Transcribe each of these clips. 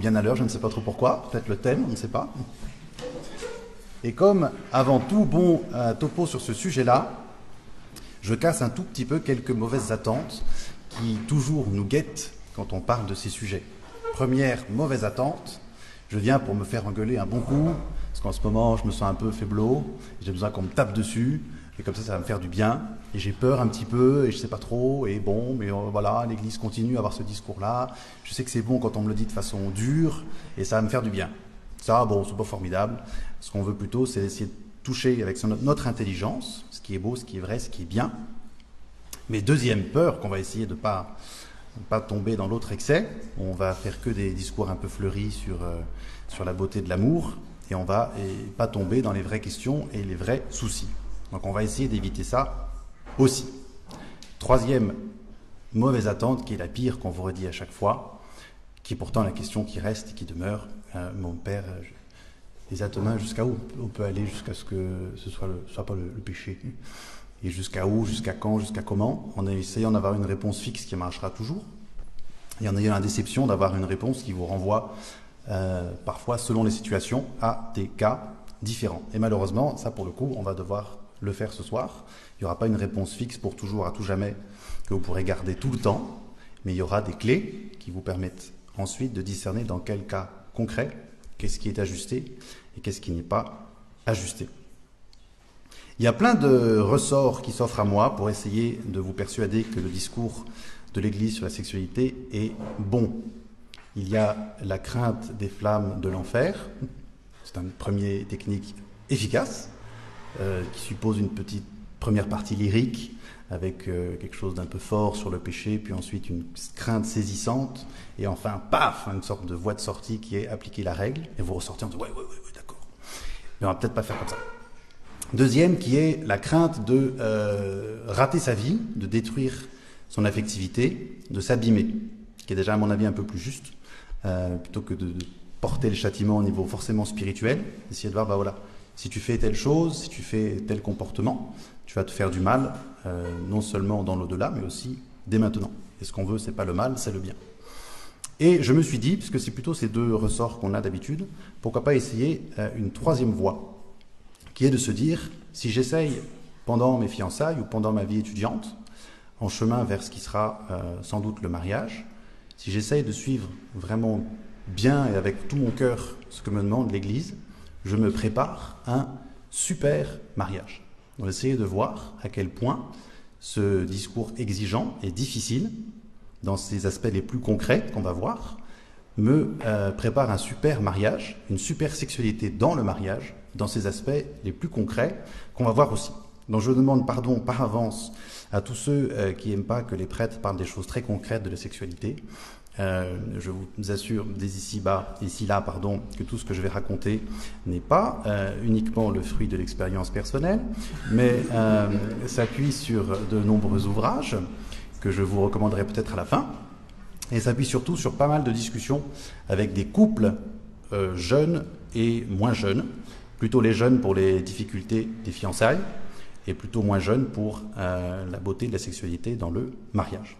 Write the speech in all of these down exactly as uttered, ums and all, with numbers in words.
bien à l'heure, je ne sais pas trop pourquoi, peut-être le thème, on ne sait pas. Et comme, avant tout bon euh, topo sur ce sujet-là, je casse un tout petit peu quelques mauvaises attentes qui toujours nous guettent quand on parle de ces sujets. Première mauvaise attente, je viens pour me faire engueuler un bon coup, parce qu'en ce moment je me sens un peu faiblot, j'ai besoin qu'on me tape dessus, et comme ça ça va me faire du bien, et j'ai peur un petit peu, et je sais pas trop, et bon, mais euh, voilà, l'Église continue à avoir ce discours-là, je sais que c'est bon quand on me le dit de façon dure, et ça va me faire du bien. Ça, bon, c'est pas formidable, ce qu'on veut plutôt, c'est essayer de toucher avec son, notre intelligence, ce qui est beau, ce qui est vrai, ce qui est bien. Mais deuxième peur, qu'on va essayer de ne pas, pas tomber dans l'autre excès, on va faire que des discours un peu fleuris sur, euh, sur la beauté de l'amour, et on va et pas tomber dans les vraies questions et les vrais soucis. Donc on va essayer d'éviter ça aussi. Troisième mauvaise attente, qui est la pire qu'on vous redit à chaque fois, qui est pourtant la question qui reste et qui demeure. Euh, mon père, euh, les atomes, jusqu'à où on peut aller jusqu'à ce que ce soit, le, soit pas le, le péché? Et jusqu'à où, jusqu'à quand, jusqu'à comment? En essayant d'avoir une réponse fixe qui marchera toujours, et en ayant la déception d'avoir une réponse qui vous renvoie euh, parfois, selon les situations, à des cas différents. Et malheureusement, ça pour le coup, on va devoir le faire ce soir. Il n'y aura pas une réponse fixe pour toujours, à tout jamais, que vous pourrez garder tout le temps, mais il y aura des clés qui vous permettent ensuite de discerner dans quel cas concret, qu'est-ce qui est ajusté et qu'est-ce qui n'est pas ajusté. Il y a plein de ressorts qui s'offrent à moi pour essayer de vous persuader que le discours de l'Église sur la sexualité est bon. Il y a la crainte des flammes de l'enfer. C'est une première technique efficace euh, qui suppose une petite première partie lyrique avec euh, quelque chose d'un peu fort sur le péché, puis ensuite une crainte saisissante, et enfin, paf, une sorte de voie de sortie qui est appliquer la règle, et vous ressortez en disant ouais, ouais, ouais, ouais d'accord. Mais on va peut-être pas faire comme ça. Deuxième, qui est la crainte de euh, rater sa vie, de détruire son affectivité, de s'abîmer, qui est déjà à mon avis un peu plus juste, euh, plutôt que de, de porter le châtiment au niveau forcément spirituel, essayer de voir, bah voilà, si tu fais telle chose, si tu fais tel comportement, tu vas te faire du mal, euh, non seulement dans l'au-delà, mais aussi dès maintenant. Et ce qu'on veut, c'est pas le mal, c'est le bien. Et je me suis dit, puisque c'est plutôt ces deux ressorts qu'on a d'habitude, pourquoi pas essayer euh, une troisième voie, qui est de se dire, si j'essaye pendant mes fiançailles ou pendant ma vie étudiante, en chemin vers ce qui sera euh, sans doute le mariage, si j'essaye de suivre vraiment bien et avec tout mon cœur ce que me demande l'Église, je me prépare un super mariage. On va essayer de voir à quel point ce discours exigeant et difficile, dans ses aspects les plus concrets qu'on va voir, me euh, prépare un super mariage, une super sexualité dans le mariage, dans ses aspects les plus concrets qu'on va voir aussi. Donc je demande pardon par avance à tous ceux euh, qui n'aiment pas que les prêtres parlent des choses très concrètes de la sexualité. Euh, je vous assure dès ici bas, ici là, pardon, que tout ce que je vais raconter n'est pas euh, uniquement le fruit de l'expérience personnelle, mais euh, s'appuie sur de nombreux ouvrages que je vous recommanderai peut-être à la fin, et s'appuie surtout sur pas mal de discussions avec des couples euh, jeunes et moins jeunes, plutôt les jeunes pour les difficultés des fiançailles, et plutôt moins jeunes pour euh, la beauté de la sexualité dans le mariage.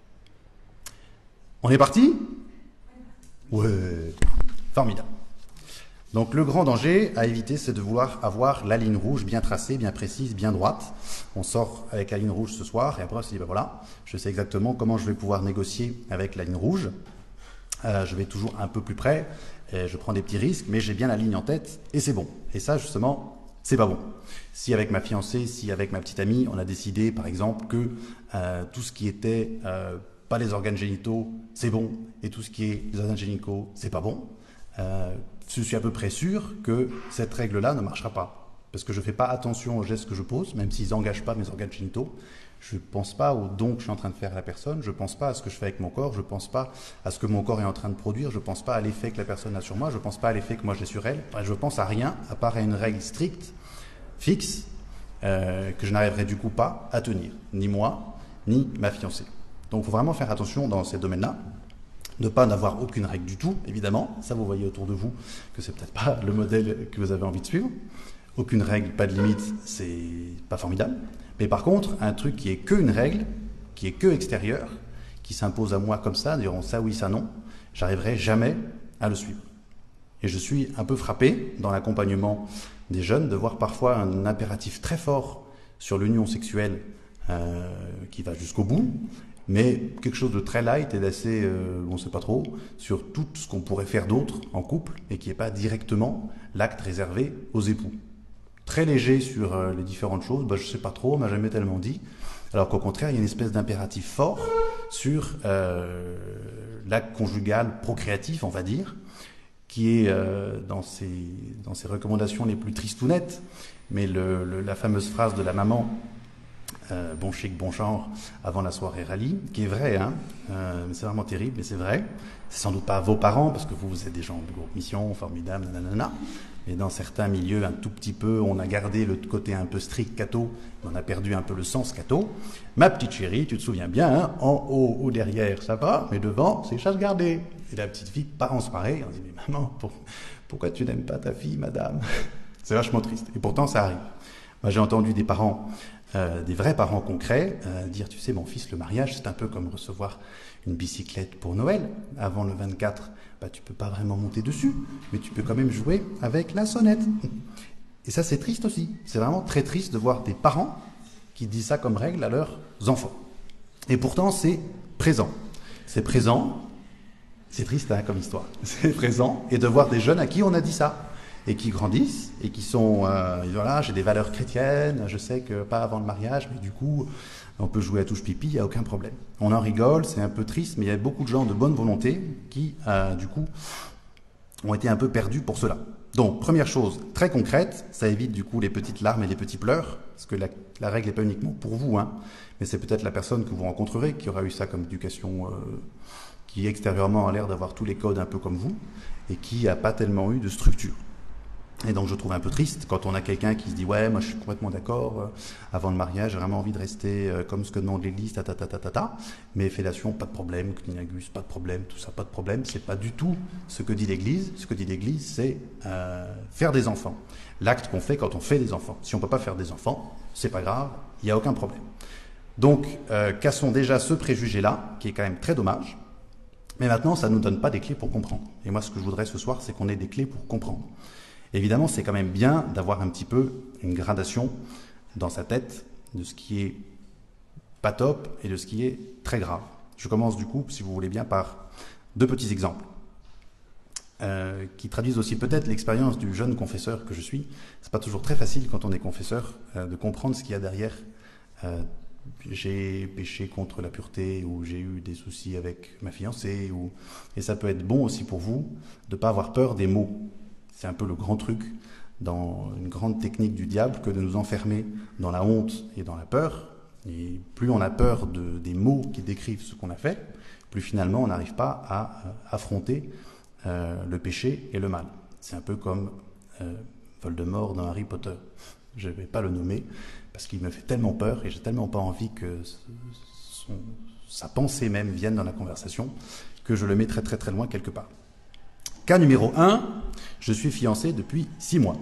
On est parti? Ouais, formidable. Donc le grand danger à éviter, c'est de vouloir avoir la ligne rouge bien tracée, bien précise, bien droite. On sort avec la ligne rouge ce soir, et après on se dit, ben voilà, je sais exactement comment je vais pouvoir négocier avec la ligne rouge. Euh, je vais toujours un peu plus près, et je prends des petits risques, mais j'ai bien la ligne en tête, et c'est bon. Et ça, justement, c'est pas bon. Si avec ma fiancée, si avec ma petite amie, on a décidé, par exemple, que euh, tout ce qui était euh, pas les organes génitaux, c'est bon, et tout ce qui est les organes génitaux, c'est pas bon, euh, je suis à peu près sûr que cette règle-là ne marchera pas. Parce que je ne fais pas attention aux gestes que je pose, même s'ils n'engagent pas mes organes génitaux. Je ne pense pas au don que je suis en train de faire à la personne, je ne pense pas à ce que je fais avec mon corps, je ne pense pas à ce que mon corps est en train de produire, je ne pense pas à l'effet que la personne a sur moi, je ne pense pas à l'effet que moi j'ai sur elle. Je ne pense à rien, à part à une règle stricte, fixe, euh, que je n'arriverai du coup pas à tenir. Ni moi, ni ma fiancée. Donc il faut vraiment faire attention dans ces domaines-là. Ne pas n'avoir aucune règle du tout, évidemment. Ça, vous voyez autour de vous que c'est peut-être pas le modèle que vous avez envie de suivre. Aucune règle, pas de limite, c'est pas formidable. Mais par contre, un truc qui est que une règle, qui est que extérieur, qui s'impose à moi comme ça, diront ça oui, ça non, j'arriverai jamais à le suivre. Et je suis un peu frappé dans l'accompagnement des jeunes de voir parfois un impératif très fort sur l'union sexuelle euh, qui va jusqu'au bout, mais quelque chose de très light et d'assez, euh, on ne sait pas trop, sur tout ce qu'on pourrait faire d'autre en couple et qui n'est pas directement l'acte réservé aux époux. Très léger sur euh, les différentes choses, bah, je ne sais pas trop, on m'a jamais tellement dit, alors qu'au contraire, il y a une espèce d'impératif fort sur euh, l'acte conjugal procréatif, on va dire, qui est euh, dans, ses, dans ses recommandations les plus tristounettes, mais le, le, la fameuse phrase de la maman, euh, bon chic, bon genre, avant la soirée rallye, qui est vraie, hein, euh, c'est vraiment terrible, mais c'est vrai. C'est sans doute pas vos parents, parce que vous, vous êtes des gens de groupe mission, formidables, nanana. Mais dans certains milieux, un tout petit peu, on a gardé le côté un peu strict catho, on a perdu un peu le sens catho. Ma petite chérie, tu te souviens bien, hein, en haut ou derrière, ça va, mais devant, c'est chasse gardée. Et la petite fille, parents pareil, on dit, mais maman, pour, pourquoi tu n'aimes pas ta fille, madame? C'est vachement triste. Et pourtant, ça arrive. Moi, j'ai entendu des parents, euh, des vrais parents concrets, euh, dire, tu sais, mon fils, le mariage, c'est un peu comme recevoir une bicyclette pour Noël. Avant le vingt-quatre, bah, tu peux pas vraiment monter dessus, mais tu peux quand même jouer avec la sonnette. Et ça, c'est triste aussi. C'est vraiment très triste de voir des parents qui disent ça comme règle à leurs enfants. Et pourtant, c'est présent. C'est présent. C'est triste, hein, comme histoire. C'est présent. Et de voir des jeunes à qui on a dit ça. Et qui grandissent, et qui sont, euh, voilà, j'ai des valeurs chrétiennes, je sais que pas avant le mariage, mais du coup, on peut jouer à touche pipi, il n'y a aucun problème. On en rigole, c'est un peu triste, mais il y a beaucoup de gens de bonne volonté qui, euh, du coup, ont été un peu perdus pour cela. Donc, première chose, très concrète, ça évite du coup les petites larmes et les petits pleurs, parce que la, la règle n'est pas uniquement pour vous, hein, mais c'est peut-être la personne que vous rencontrerez qui aura eu ça comme éducation, euh, qui extérieurement a l'air d'avoir tous les codes un peu comme vous, et qui n'a pas tellement eu de structure. Et donc je trouve un peu triste quand on a quelqu'un qui se dit « Ouais, moi je suis complètement d'accord, euh, avant le mariage, j'ai vraiment envie de rester euh, comme ce que demande l'Église, ta ta ta ta ta ta, mais fellation, pas de problème, cunnilingus, pas de problème, tout ça, pas de problème. » C'est pas du tout ce que dit l'Église. Ce que dit l'Église, c'est euh, faire des enfants. L'acte qu'on fait quand on fait des enfants. Si on peut pas faire des enfants, c'est pas grave, il n'y a aucun problème. Donc, euh, cassons déjà ce préjugé-là, qui est quand même très dommage. Mais maintenant, ça ne nous donne pas des clés pour comprendre. Et moi, ce que je voudrais ce soir, c'est qu'on ait des clés pour comprendre. Évidemment, c'est quand même bien d'avoir un petit peu une gradation dans sa tête de ce qui est pas top et de ce qui est très grave. Je commence du coup, si vous voulez bien, par deux petits exemples euh, qui traduisent aussi peut-être l'expérience du jeune confesseur que je suis. C'est pas toujours très facile quand on est confesseur euh, de comprendre ce qu'il y a derrière. Euh, j'ai péché contre la pureté ou j'ai eu des soucis avec ma fiancée. Ou... Et ça peut être bon aussi pour vous de ne pas avoir peur des mots. C'est un peu le grand truc dans une grande technique du diable que de nous enfermer dans la honte et dans la peur. Et plus on a peur de, des mots qui décrivent ce qu'on a fait, plus finalement on n'arrive pas à euh, affronter euh, le péché et le mal. C'est un peu comme euh, Voldemort dans Harry Potter. Je ne vais pas le nommer parce qu'il me fait tellement peur et j'ai tellement pas envie que son, sa pensée même vienne dans la conversation que je le mets très très très loin quelque part. Cas numéro un, je suis fiancé depuis six mois.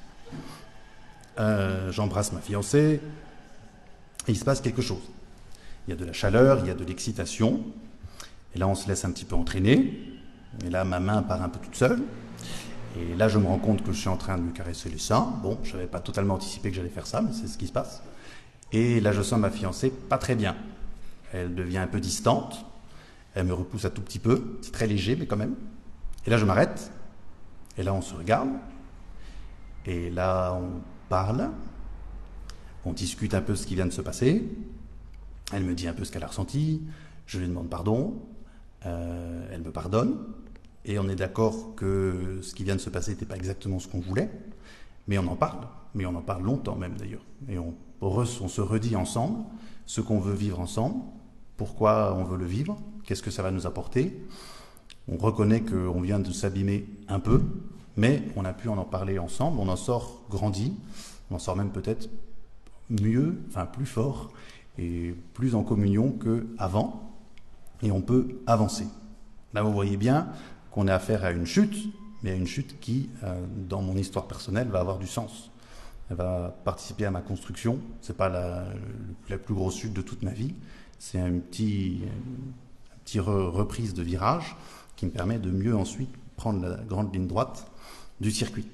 Euh, j'embrasse ma fiancée et il se passe quelque chose. Il y a de la chaleur, il y a de l'excitation, et là on se laisse un petit peu entraîner, et là ma main part un peu toute seule, et là je me rends compte que je suis en train de lui caresser les seins. Bon, je n'avais pas totalement anticipé que j'allais faire ça, mais c'est ce qui se passe. Et là je sens ma fiancée pas très bien. Elle devient un peu distante, elle me repousse un tout petit peu, c'est très léger mais quand même. Et là, je m'arrête, et là, on se regarde, et là, on parle, on discute un peu ce qui vient de se passer, elle me dit un peu ce qu'elle a ressenti, je lui demande pardon, euh, elle me pardonne, et on est d'accord que ce qui vient de se passer n'était pas exactement ce qu'on voulait, mais on en parle, mais on en parle longtemps même d'ailleurs, et on, on se redit ensemble ce qu'on veut vivre ensemble, pourquoi on veut le vivre, qu'est-ce que ça va nous apporter. On reconnaît qu'on vient de s'abîmer un peu, mais on a pu en en parler ensemble, on en sort grandi, on en sort même peut-être mieux, enfin plus fort et plus en communion qu'avant, et on peut avancer. Là, vous voyez bien qu'on a affaire à une chute, mais à une chute qui, euh, dans mon histoire personnelle, va avoir du sens. Elle va participer à ma construction. C'est pas la, la plus grosse chute de toute ma vie, c'est un petit, un petit re, reprise de virage qui me permet de mieux ensuite prendre la grande ligne droite du circuit.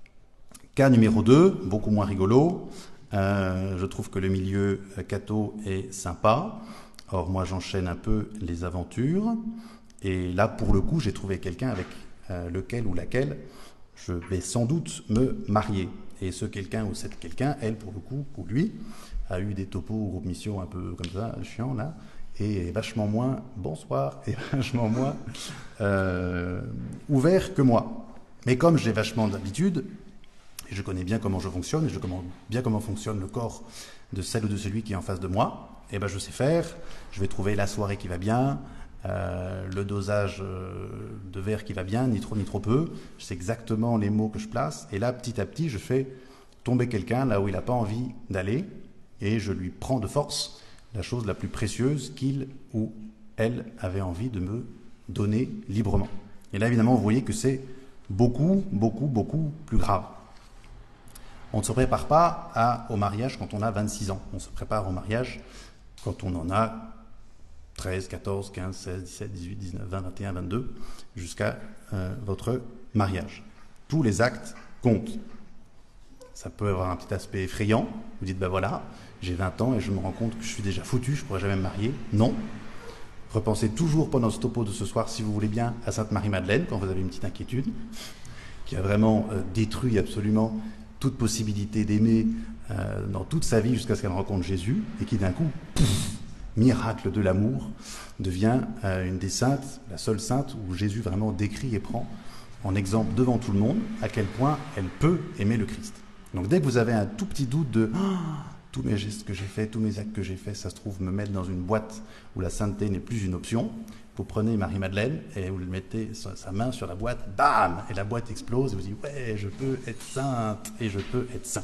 Cas numéro deux, beaucoup moins rigolo. Euh, je trouve que le milieu catho est sympa. Or, moi, j'enchaîne un peu les aventures. Et là, pour le coup, j'ai trouvé quelqu'un avec euh, lequel ou laquelle je vais sans doute me marier. Et ce quelqu'un ou cette quelqu'un, elle, pour le coup, ou lui, a eu des topos ou groupes missions un peu comme ça, chiant là, et est vachement moins bonsoir, et vachement moins euh, ouvert que moi. Mais comme j'ai vachement d'habitude, et je connais bien comment je fonctionne, et je connais bien comment fonctionne le corps de celle ou de celui qui est en face de moi, et ben je sais faire, je vais trouver la soirée qui va bien, euh, le dosage de verre qui va bien, ni trop ni trop peu, je sais exactement les mots que je place, et là, petit à petit, je fais tomber quelqu'un là où il n'a pas envie d'aller, et je lui prends de force la chose la plus précieuse qu'il ou elle avait envie de me donner librement. Et là, évidemment, vous voyez que c'est beaucoup, beaucoup, beaucoup plus grave. On ne se prépare pas à, au mariage quand on a vingt-six ans. On se prépare au mariage quand on en a treize, quatorze, quinze, seize, dix-sept, dix-huit, dix-neuf, vingt, vingt et un, vingt-deux, jusqu'à euh, votre mariage. Tous les actes comptent. Ça peut avoir un petit aspect effrayant. Vous dites, ben voilà, j'ai vingt ans et je me rends compte que je suis déjà foutu, je ne pourrai jamais me marier. Non. Repensez toujours pendant ce topo de ce soir, si vous voulez bien, à Sainte-Marie-Madeleine, quand vous avez une petite inquiétude, qui a vraiment euh, détruit absolument toute possibilité d'aimer euh, dans toute sa vie jusqu'à ce qu'elle rencontre Jésus, et qui d'un coup, pouf, miracle de l'amour, devient euh, une des saintes, la seule sainte où Jésus vraiment décrit et prend en exemple devant tout le monde à quel point elle peut aimer le Christ. Donc dès que vous avez un tout petit doute de oh, tous mes gestes que j'ai faits, tous mes actes que j'ai faits, ça se trouve me mettre dans une boîte où la sainteté n'est plus une option, vous prenez Marie-Madeleine et vous lui mettez sa main sur la boîte, bam, et la boîte explose et vous dites ouais, je peux être sainte et je peux être saint.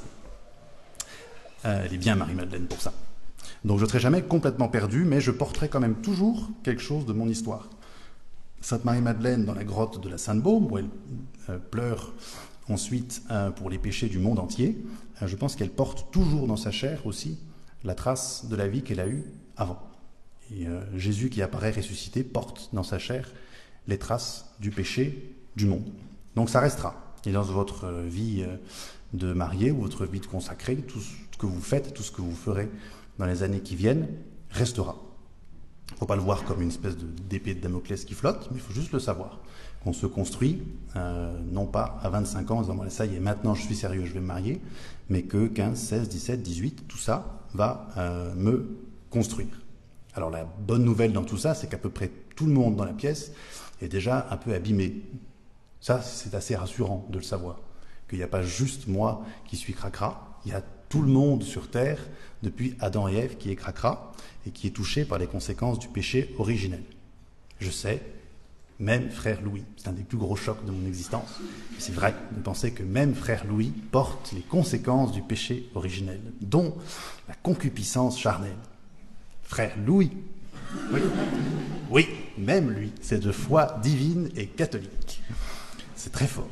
Euh, elle est bien Marie-Madeleine pour ça. Donc je ne serai jamais complètement perdu, mais je porterai quand même toujours quelque chose de mon histoire. Sainte Marie-Madeleine dans la grotte de la Sainte-Baume, où elle euh, pleure ensuite euh, pour les péchés du monde entier, euh, je pense qu'elle porte toujours dans sa chair aussi la trace de la vie qu'elle a eue avant. Et euh, Jésus qui apparaît ressuscité porte dans sa chair les traces du péché du monde. Donc ça restera. Et dans votre vie euh, de marié ou votre vie de consacré, tout ce que vous faites, tout ce que vous ferez dans les années qui viennent, restera. Il ne faut pas le voir comme une espèce de, d'épée de Damoclès qui flotte, mais il faut juste le savoir. Qu'on se construit, euh, non pas à vingt-cinq ans en disant bon, ça y est, maintenant je suis sérieux, je vais me marier, mais que quinze, seize, dix-sept, dix-huit, tout ça va euh, me construire. Alors la bonne nouvelle dans tout ça, c'est qu'à peu près tout le monde dans la pièce est déjà un peu abîmé. Ça, c'est assez rassurant de le savoir. Qu'il n'y a pas juste moi qui suis cracra, il y a tout le monde sur Terre, depuis Adam et Ève, qui est cracra et qui est touché par les conséquences du péché originel. Je sais, même frère Louis, c'est un des plus gros chocs de mon existence. C'est vrai de penser que même frère Louis porte les conséquences du péché originel, dont la concupiscence charnelle. Frère Louis, oui, oui, même lui, c'est de foi divine et catholique. C'est très fort.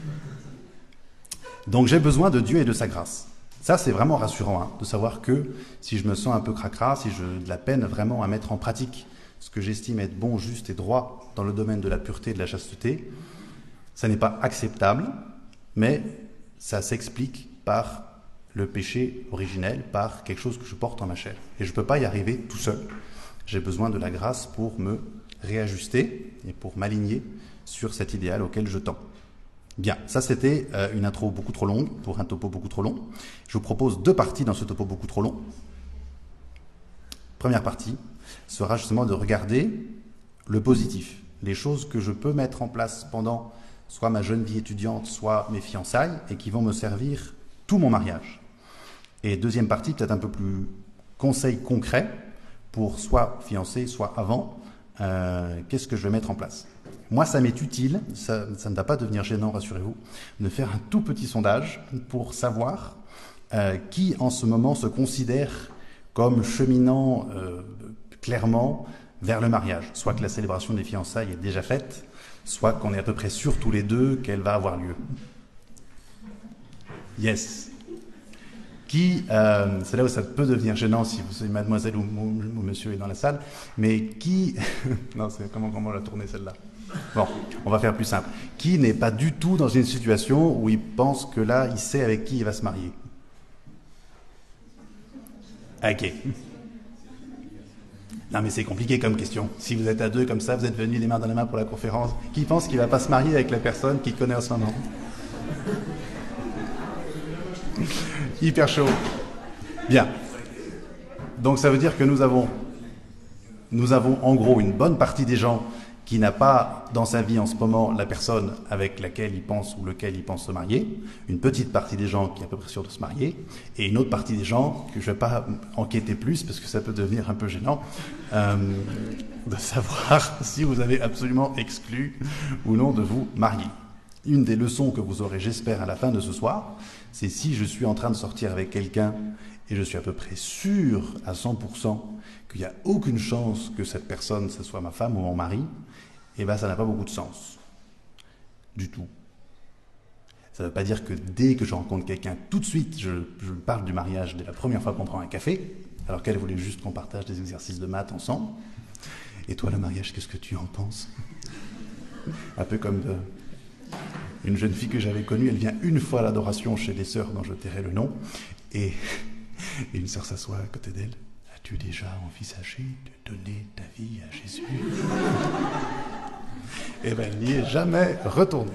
Donc j'ai besoin de Dieu et de sa grâce. Ça, c'est vraiment rassurant, hein, de savoir que si je me sens un peu cracra, si j'ai de la peine vraiment à mettre en pratique ce que j'estime être bon, juste et droit dans le domaine de la pureté et de la chasteté, ça n'est pas acceptable, mais ça s'explique par le péché originel, par quelque chose que je porte en ma chair. Et je ne peux pas y arriver tout seul. J'ai besoin de la grâce pour me réajuster et pour m'aligner sur cet idéal auquel je tends. Bien, ça c'était euh, une intro beaucoup trop longue pour un topo beaucoup trop long. Je vous propose deux parties dans ce topo beaucoup trop long. Première partie sera justement de regarder le positif, les choses que je peux mettre en place pendant soit ma jeune vie étudiante, soit mes fiançailles, et qui vont me servir tout mon mariage. Et deuxième partie, peut-être un peu plus conseil concret pour soit fiancé, soit avant, euh, qu'est-ce que je vais mettre en place. Moi, ça m'est utile, ça, ça ne va pas devenir gênant, rassurez-vous, de faire un tout petit sondage pour savoir euh, qui, en ce moment, se considère comme cheminant euh, clairement vers le mariage. Soit que la célébration des fiançailles est déjà faite, soit qu'on est à peu près sûr tous les deux qu'elle va avoir lieu. Yes. Qui, euh, c'est là où ça peut devenir gênant si vous savez mademoiselle ou, ou, ou monsieur est dans la salle, mais qui... non, c'est comment, comment la tourner celle-là ? Bon, on va faire plus simple. Qui n'est pas du tout dans une situation où il pense que là, il sait avec qui il va se marier? Ok. Non mais c'est compliqué comme question. Si vous êtes à deux comme ça, vous êtes venus les mains dans les mains pour la conférence, qui pense qu'il ne va pas se marier avec la personne qu'il connaît en ce moment? Hyper chaud. Bien. Donc ça veut dire que nous avons, nous avons en gros une bonne partie des gens qui n'a pas dans sa vie en ce moment la personne avec laquelle il pense ou lequel il pense se marier, une petite partie des gens qui est à peu près sûr de se marier, et une autre partie des gens que je ne vais pas enquêter plus parce que ça peut devenir un peu gênant, euh, de savoir si vous avez absolument exclu ou non de vous marier. Une des leçons que vous aurez, j'espère, à la fin de ce soir, c'est si je suis en train de sortir avec quelqu'un et je suis à peu près sûr à cent pour cent qu'il n'y a aucune chance que cette personne, ce soit ma femme ou mon mari, eh bien ça n'a pas beaucoup de sens. Du tout. Ça ne veut pas dire que dès que je rencontre quelqu'un, tout de suite, je, je parle du mariage dès la première fois qu'on prend un café, alors qu'elle voulait juste qu'on partage des exercices de maths ensemble. Et toi, le mariage, qu'est-ce que tu en penses? Un peu comme de, une jeune fille que j'avais connue, elle vient une fois à l'adoration chez les sœurs dont je tairai le nom, et, et une sœur s'assoit à côté d'elle. As-tu déjà envisagé de donner ta vie à Jésus? Eh bien, elle n'y est jamais retournée.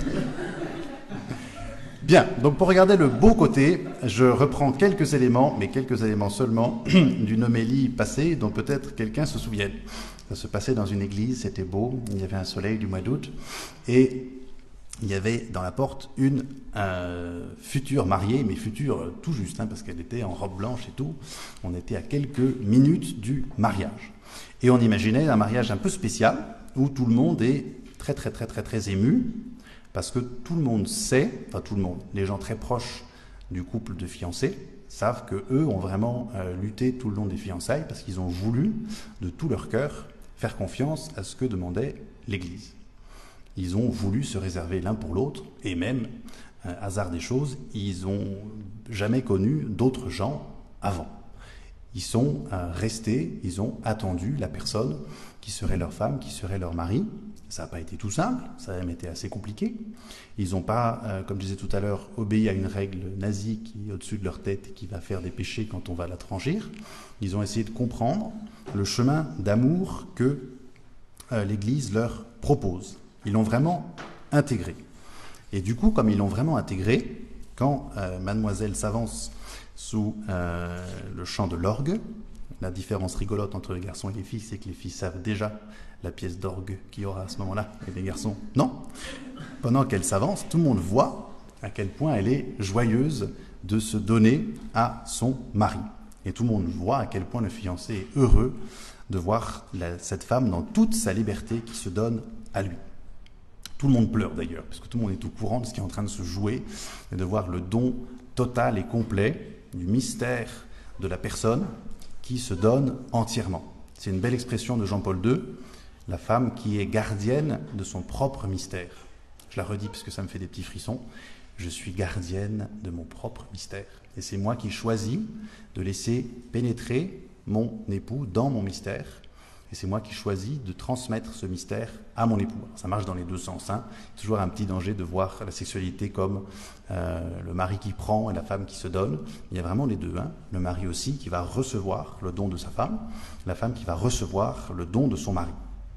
Bien, donc pour regarder le beau côté, je reprends quelques éléments, mais quelques éléments seulement, d'une homélie passée dont peut-être quelqu'un se souvienne. Ça se passait dans une église, c'était beau, il y avait un soleil du mois d'août, et il y avait dans la porte une euh, future mariée, mais future tout juste, hein, parce qu'elle était en robe blanche et tout. On était à quelques minutes du mariage. Et on imaginait un mariage un peu spécial, où tout le monde est très très très très très ému, parce que tout le monde sait, enfin tout le monde, les gens très proches du couple de fiancés, savent qu'eux ont vraiment euh, lutté tout le long des fiançailles, parce qu'ils ont voulu, de tout leur cœur, faire confiance à ce que demandait l'Église. Ils ont voulu se réserver l'un pour l'autre, et même, euh, hasard des choses, ils n'ont jamais connu d'autres gens avant. Ils sont euh, restés, ils ont attendu la personne qui serait leur femme, qui serait leur mari. Ça n'a pas été tout simple, ça a même été assez compliqué. Ils n'ont pas, euh, comme je disais tout à l'heure, obéi à une règle nazie qui est au-dessus de leur tête et qui va faire des péchés quand on va la franchir. Ils ont essayé de comprendre le chemin d'amour que euh, l'Église leur propose. Ils l'ont vraiment intégré. Et du coup, comme ils l'ont vraiment intégré, quand euh, mademoiselle s'avance sous euh, le chant de l'orgue, la différence rigolote entre les garçons et les filles, c'est que les filles savent déjà la pièce d'orgue qu'il y aura à ce moment-là, et les garçons, non. Pendant qu'elle s'avance, tout le monde voit à quel point elle est joyeuse de se donner à son mari. Et tout le monde voit à quel point le fiancé est heureux de voir la, cette femme dans toute sa liberté qui se donne à lui. Tout le monde pleure d'ailleurs, parce que tout le monde est au courant de ce qui est en train de se jouer, et de voir le don total et complet du mystère de la personne qui se donne entièrement. C'est une belle expression de Jean-Paul deux, la femme qui est gardienne de son propre mystère. Je la redis parce que ça me fait des petits frissons. Je suis gardienne de mon propre mystère. Et c'est moi qui choisis de laisser pénétrer mon époux dans mon mystère. Et c'est moi qui choisis de transmettre ce mystère à mon époux. Alors, ça marche dans les deux sens. Hein. Toujours un petit danger de voir la sexualité comme euh, le mari qui prend et la femme qui se donne. Il y a vraiment les deux. Hein. Le mari aussi qui va recevoir le don de sa femme, la femme qui va recevoir le don de son mari.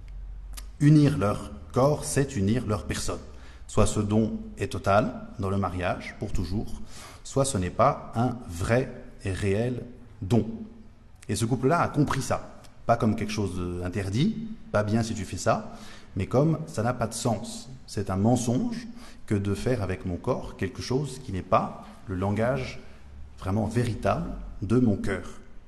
Unir leur corps, c'est unir leur personne. Soit ce don est total dans le mariage, pour toujours, soit ce n'est pas un vrai et réel don. Et ce couple-là a compris ça. Pas comme quelque chose d'interdit, pas bien si tu fais ça, mais comme ça n'a pas de sens. C'est un mensonge que de faire avec mon corps quelque chose qui n'est pas le langage vraiment véritable de mon cœur.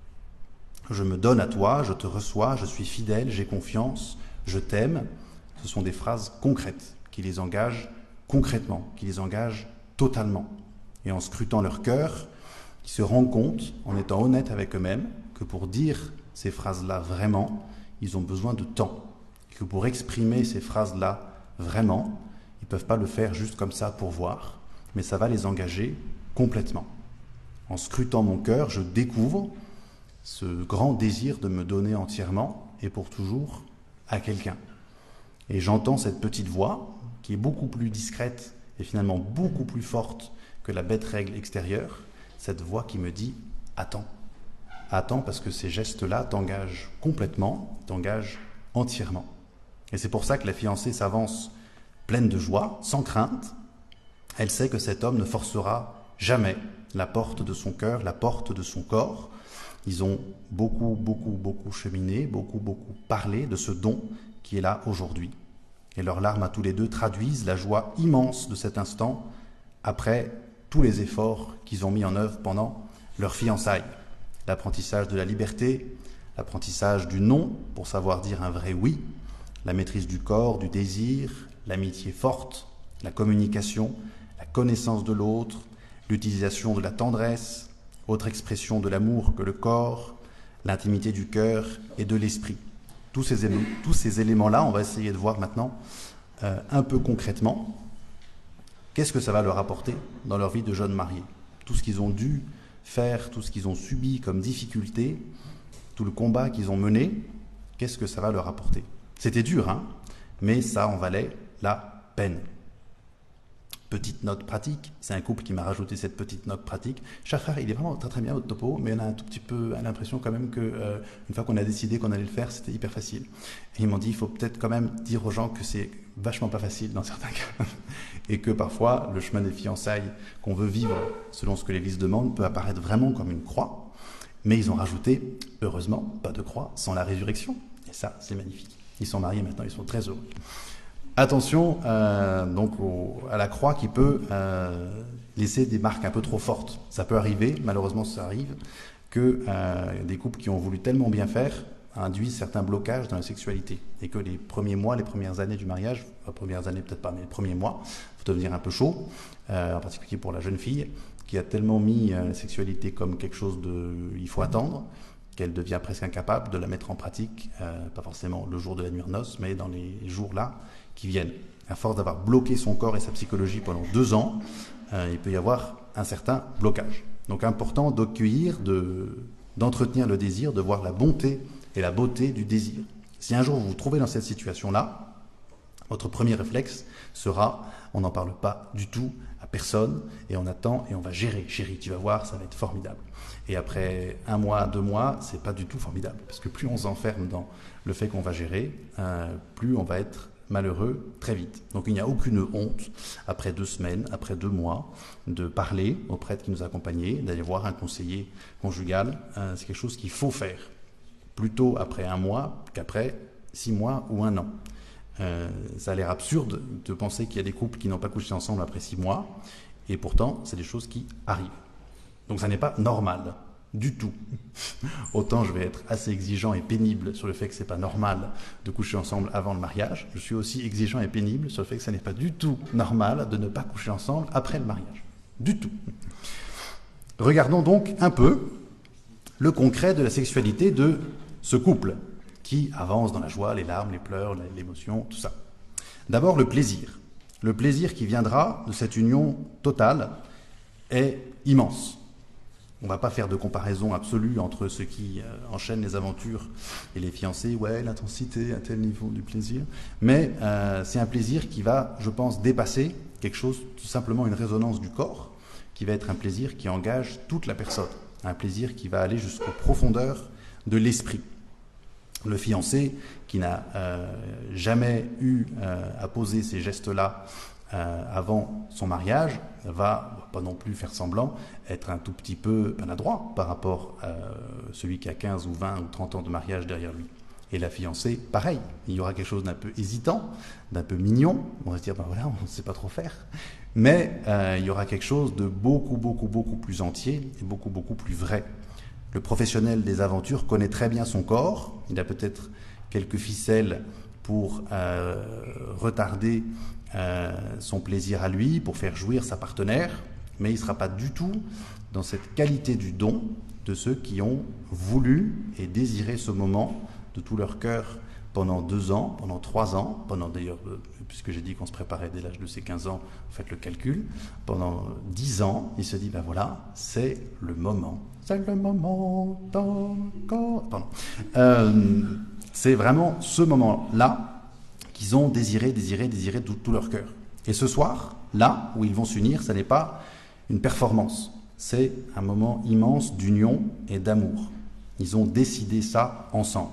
Je me donne à toi, je te reçois, je suis fidèle, j'ai confiance, je t'aime. Ce sont des phrases concrètes qui les engagent concrètement, qui les engagent totalement. Et en scrutant leur cœur, ils se rendent compte, en étant honnêtes avec eux-mêmes, que pour dire ces phrases-là vraiment, ils ont besoin de temps. Et que pour exprimer ces phrases-là vraiment, ils ne peuvent pas le faire juste comme ça pour voir, mais ça va les engager complètement. En scrutant mon cœur, je découvre ce grand désir de me donner entièrement et pour toujours à quelqu'un. Et j'entends cette petite voix, qui est beaucoup plus discrète et finalement beaucoup plus forte que la bête règle extérieure, cette voix qui me dit « Attends, attends parce que ces gestes-là t'engagent complètement, t'engagent entièrement. » Et c'est pour ça que la fiancée s'avance pleine de joie, sans crainte. Elle sait que cet homme ne forcera jamais la porte de son cœur, la porte de son corps. Ils ont beaucoup, beaucoup, beaucoup cheminé, beaucoup, beaucoup parlé de ce don qui est là aujourd'hui. Et leurs larmes à tous les deux traduisent la joie immense de cet instant après tous les efforts qu'ils ont mis en œuvre pendant leur fiançailles. L'apprentissage de la liberté, l'apprentissage du non pour savoir dire un vrai oui, la maîtrise du corps, du désir, l'amitié forte, la communication, la connaissance de l'autre, l'utilisation de la tendresse, autre expression de l'amour que le corps, l'intimité du cœur et de l'esprit. Tous ces, éléments, tous ces éléments-là, on va essayer de voir maintenant euh, un peu concrètement qu'est-ce que ça va leur apporter dans leur vie de jeunes mariés. Tout ce qu'ils ont dû faire, tout ce qu'ils ont subi comme difficulté, tout le combat qu'ils ont mené, qu'est-ce que ça va leur apporter? C'était dur, hein, mais ça en valait la peine. Petite note pratique, c'est un couple qui m'a rajouté cette petite note pratique. Cher frère, il est vraiment très très bien votre topo, mais on a un tout petit peu l'impression quand même que euh, une fois qu'on a décidé qu'on allait le faire, c'était hyper facile. Et ils m'ont dit, il faut peut-être quand même dire aux gens que c'est vachement pas facile dans certains cas, et que parfois le chemin des fiançailles qu'on veut vivre selon ce que l'Église demande peut apparaître vraiment comme une croix, mais ils ont rajouté, heureusement, pas de croix sans la résurrection. Et ça, c'est magnifique. Ils sont mariés maintenant, ils sont très heureux. Attention euh, donc au, à la croix qui peut euh, laisser des marques un peu trop fortes. Ça peut arriver, malheureusement ça arrive, que euh, des couples qui ont voulu tellement bien faire induisent certains blocages dans la sexualité et que les premiers mois, les premières années du mariage, les premières années peut-être pas, mais les premiers mois, faut devenir un peu chaud, euh, en particulier pour la jeune fille qui a tellement mis euh, la sexualité comme quelque chose de, il faut attendre, qu'elle devient presque incapable de la mettre en pratique, euh, pas forcément le jour de la nuit de noces, mais dans les jours là qui viennent. À force d'avoir bloqué son corps et sa psychologie pendant deux ans, euh, il peut y avoir un certain blocage. Donc important d'accueillir, de, d'entretenir le désir, de voir la bonté et la beauté du désir. Si un jour vous vous trouvez dans cette situation-là, votre premier réflexe sera, on n'en parle pas du tout à personne, et on attend et on va gérer. Chérie, tu vas voir, ça va être formidable. Et après un mois, deux mois, c'est pas du tout formidable, parce que plus on s'enferme dans le fait qu'on va gérer, euh, plus on va être malheureux très vite. Donc il n'y a aucune honte, après deux semaines, après deux mois, de parler au prêtre qui nous accompagnait, d'aller voir un conseiller conjugal. Euh, c'est quelque chose qu'il faut faire, plutôt après un mois qu'après six mois ou un an. Euh, ça a l'air absurde de penser qu'il y a des couples qui n'ont pas couché ensemble après six mois, et pourtant c'est des choses qui arrivent. Donc ça n'est pas normal du tout. Autant je vais être assez exigeant et pénible sur le fait que c'est pas normal de coucher ensemble avant le mariage, je suis aussi exigeant et pénible sur le fait que ça n'est pas du tout normal de ne pas coucher ensemble après le mariage. Du tout. Regardons donc un peu le concret de la sexualité de ce couple qui avance dans la joie, les larmes, les pleurs, l'émotion, tout ça. D'abord le plaisir. Le plaisir qui viendra de cette union totale est immense. On ne va pas faire de comparaison absolue entre ceux qui euh, enchaînent les aventures et les fiancés. Ouais, l'intensité, à tel niveau du plaisir. Mais euh, c'est un plaisir qui va, je pense, dépasser quelque chose, tout simplement une résonance du corps, qui va être un plaisir qui engage toute la personne. Un plaisir qui va aller jusqu'aux profondeurs de l'esprit. Le fiancé, qui n'a euh, jamais eu euh, à poser ces gestes-là euh, avant son mariage, va pas non plus faire semblant être un tout petit peu maladroit par rapport à celui qui a quinze ou vingt ou trente ans de mariage derrière lui. Et la fiancée, pareil, il y aura quelque chose d'un peu hésitant, d'un peu mignon, on va se dire, ben voilà, on ne sait pas trop faire, mais euh, il y aura quelque chose de beaucoup, beaucoup, beaucoup plus entier et beaucoup, beaucoup plus vrai. Le professionnel des aventures connaît très bien son corps, il a peut-être quelques ficelles pour euh, retarder euh, son plaisir à lui, pour faire jouir sa partenaire, mais il ne sera pas du tout dans cette qualité du don de ceux qui ont voulu et désiré ce moment de tout leur cœur pendant deux ans, pendant trois ans, pendant d'ailleurs, puisque j'ai dit qu'on se préparait dès l'âge de ses quinze ans, faites le calcul, pendant dix ans, il se dit, ben voilà, c'est le moment. C'est le moment encore. Pardon. Euh, c'est vraiment ce moment-là qu'ils ont désiré, désiré, désiré de tout, tout leur cœur. Et ce soir, là où ils vont s'unir, ce n'est pas une performance, c'est un moment immense d'union et d'amour. Ils ont décidé ça ensemble.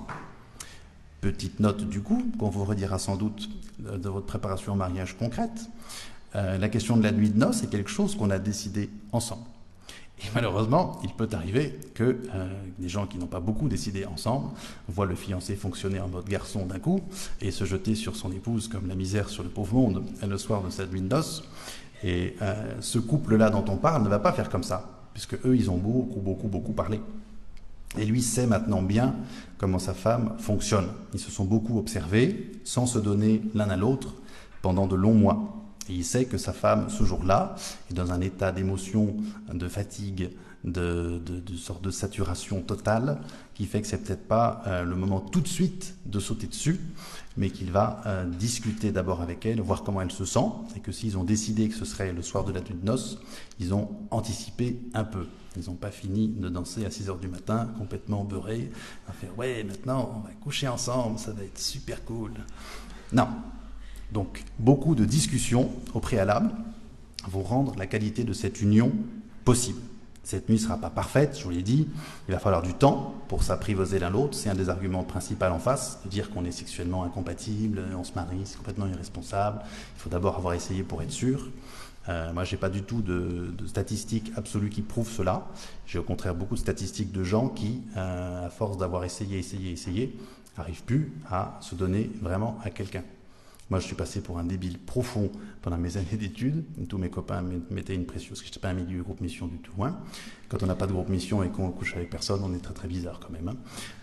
Petite note du coup, qu'on vous redira sans doute de votre préparation au mariage concrète, euh, la question de la nuit de noces est quelque chose qu'on a décidé ensemble. Et malheureusement, il peut arriver que euh, des gens qui n'ont pas beaucoup décidé ensemble voient le fiancé fonctionner en mode garçon d'un coup et se jeter sur son épouse comme la misère sur le pauvre monde le soir de cette nuit de noces. Et euh, ce couple-là dont on parle ne va pas faire comme ça, puisque eux, ils ont beaucoup, beaucoup, beaucoup parlé. Et lui sait maintenant bien comment sa femme fonctionne. Ils se sont beaucoup observés, sans se donner l'un à l'autre, pendant de longs mois. Et il sait que sa femme, ce jour-là, est dans un état d'émotion, de fatigue, de, de, de sorte de saturation totale, qui fait que c'est peut-être pas euh, le moment tout de suite de sauter dessus, mais qu'il va euh, discuter d'abord avec elle, voir comment elle se sent, et que s'ils ont décidé que ce serait le soir de la nuit de noces, ils ont anticipé un peu. Ils n'ont pas fini de danser à six heures du matin, complètement beurrés, à faire « ouais, maintenant on va coucher ensemble, ça va être super cool ». Non. Donc, beaucoup de discussions au préalable vont rendre la qualité de cette union possible. Cette nuit ne sera pas parfaite, je vous l'ai dit, il va falloir du temps pour s'apprivoiser l'un l'autre. C'est un des arguments principaux en face, de dire qu'on est sexuellement incompatible, on se marie, c'est complètement irresponsable. Il faut d'abord avoir essayé pour être sûr. Euh, moi, je n'ai pas du tout de, de statistiques absolues qui prouvent cela. J'ai au contraire beaucoup de statistiques de gens qui, euh, à force d'avoir essayé, essayé, essayé, n'arrivent plus à se donner vraiment à quelqu'un. Moi, je suis passé pour un débile profond pendant mes années d'études. Tous mes copains mettaient une pression, parce que je n'étais pas un milieu groupe mission du tout. Hein. Quand on n'a pas de groupe mission et qu'on couche avec personne, on est très très bizarre quand même. Hein.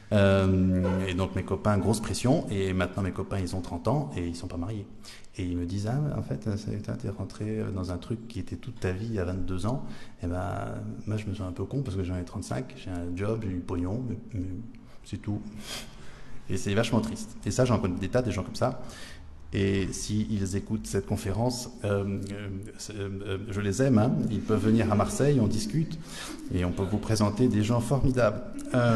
Euh, et donc mes copains, grosse pression. Et maintenant, mes copains, ils ont trente ans et ils ne sont pas mariés. Et ils me disent, ah, en fait, tu es rentré dans un truc qui était toute ta vie à vingt-deux ans. Et ben, moi, je me sens un peu con parce que j'en ai trente-cinq. J'ai un job, j'ai du pognon, mais, mais c'est tout. Et c'est vachement triste. Et ça, j'en connais des tas, des gens comme ça. Et s'ils écoutent cette conférence, euh, euh, euh, je les aime, hein. Ils peuvent venir à Marseille, on discute, et on peut vous présenter des gens formidables. Euh,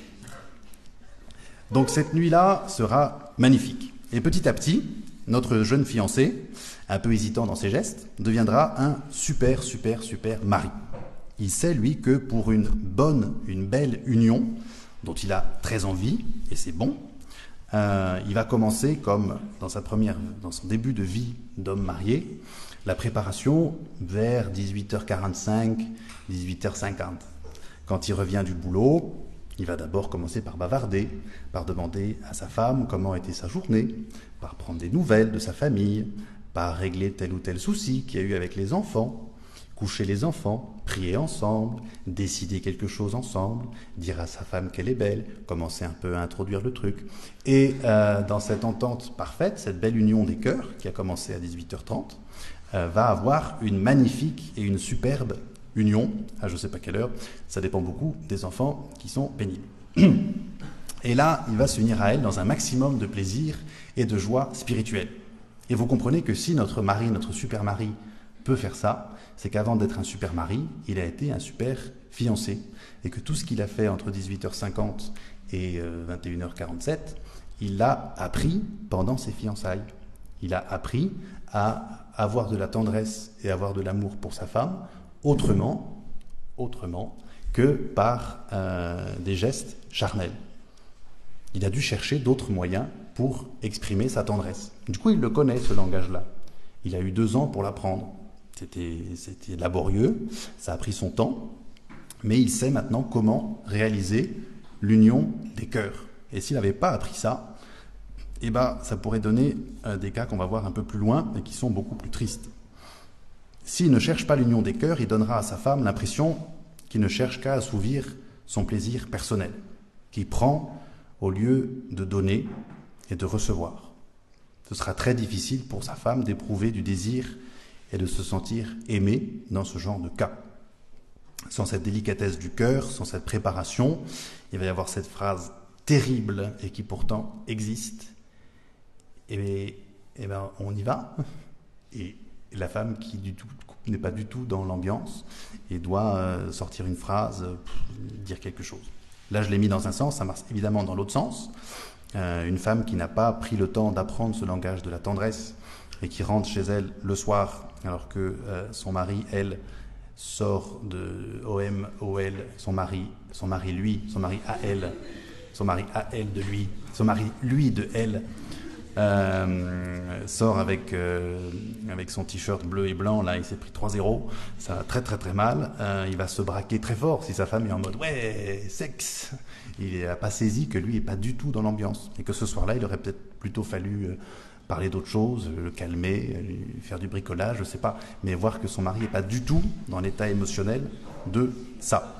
donc cette nuit-là sera magnifique. Et petit à petit, notre jeune fiancé, un peu hésitant dans ses gestes, deviendra un super, super, super mari. Il sait, lui, que pour une bonne, une belle union, dont il a très envie, et c'est bon, Euh, il va commencer, comme dans, sa première, dans son début de vie d'homme marié, la préparation vers dix-huit heures quarante-cinq, dix-huit heures cinquante. Quand il revient du boulot, il va d'abord commencer par bavarder, par demander à sa femme comment était sa journée, par prendre des nouvelles de sa famille, par régler tel ou tel souci qu'il y a eu avec les enfants, coucher les enfants, prier ensemble, décider quelque chose ensemble, dire à sa femme qu'elle est belle, commencer un peu à introduire le truc. Et euh, dans cette entente parfaite, cette belle union des cœurs, qui a commencé à dix-huit heures trente, euh, va avoir une magnifique et une superbe union, à je ne sais pas quelle heure, ça dépend beaucoup des enfants qui sont pénibles. Et là, il va s'unir à elle dans un maximum de plaisir et de joie spirituelle. Et vous comprenez que si notre mari, notre super mari, peut faire ça, c'est qu'avant d'être un super mari, il a été un super fiancé. Et que tout ce qu'il a fait entre dix-huit heures cinquante et euh, vingt et une heures quarante-sept, il l'a appris pendant ses fiançailles. Il a appris à avoir de la tendresse et avoir de l'amour pour sa femme autrement, autrement que par euh, des gestes charnels. Il a dû chercher d'autres moyens pour exprimer sa tendresse. Du coup, il le connaît, ce langage-là. Il a eu deux ans pour l'apprendre. C'était, c'était laborieux, ça a pris son temps, mais il sait maintenant comment réaliser l'union des cœurs. Et s'il n'avait pas appris ça, eh ben, ça pourrait donner euh, des cas qu'on va voir un peu plus loin et qui sont beaucoup plus tristes. S'il ne cherche pas l'union des cœurs, il donnera à sa femme l'impression qu'il ne cherche qu'à assouvir son plaisir personnel, qu'il prend au lieu de donner et de recevoir. Ce sera très difficile pour sa femme d'éprouver du désir et de se sentir aimé dans ce genre de cas. Sans cette délicatesse du cœur, sans cette préparation, il va y avoir cette phrase terrible et qui pourtant existe. Et, et ben on y va. Et la femme qui du tout n'est pas du tout dans l'ambiance et doit euh, sortir une phrase, euh, dire quelque chose. Là, je l'ai mis dans un sens, ça marche évidemment dans l'autre sens. Euh, une femme qui n'a pas pris le temps d'apprendre ce langage de la tendresse et qui rentre chez elle le soir alors que euh, son mari, elle, sort de O M, O L, son mari, son mari lui, son mari à elle, son mari à elle de lui, son mari lui de elle, euh, sort avec, euh, avec son t-shirt bleu et blanc, là il s'est pris trois zéro, ça va très très très mal, euh, il va se braquer très fort si sa femme est en mode ouais, sexe. Il n'a pas saisi que lui n'est pas du tout dans l'ambiance et que ce soir-là il aurait peut-être plutôt fallu euh, parler d'autre chose, le calmer, lui faire du bricolage, je ne sais pas, mais voir que son mari n'est pas du tout dans l'état émotionnel de ça.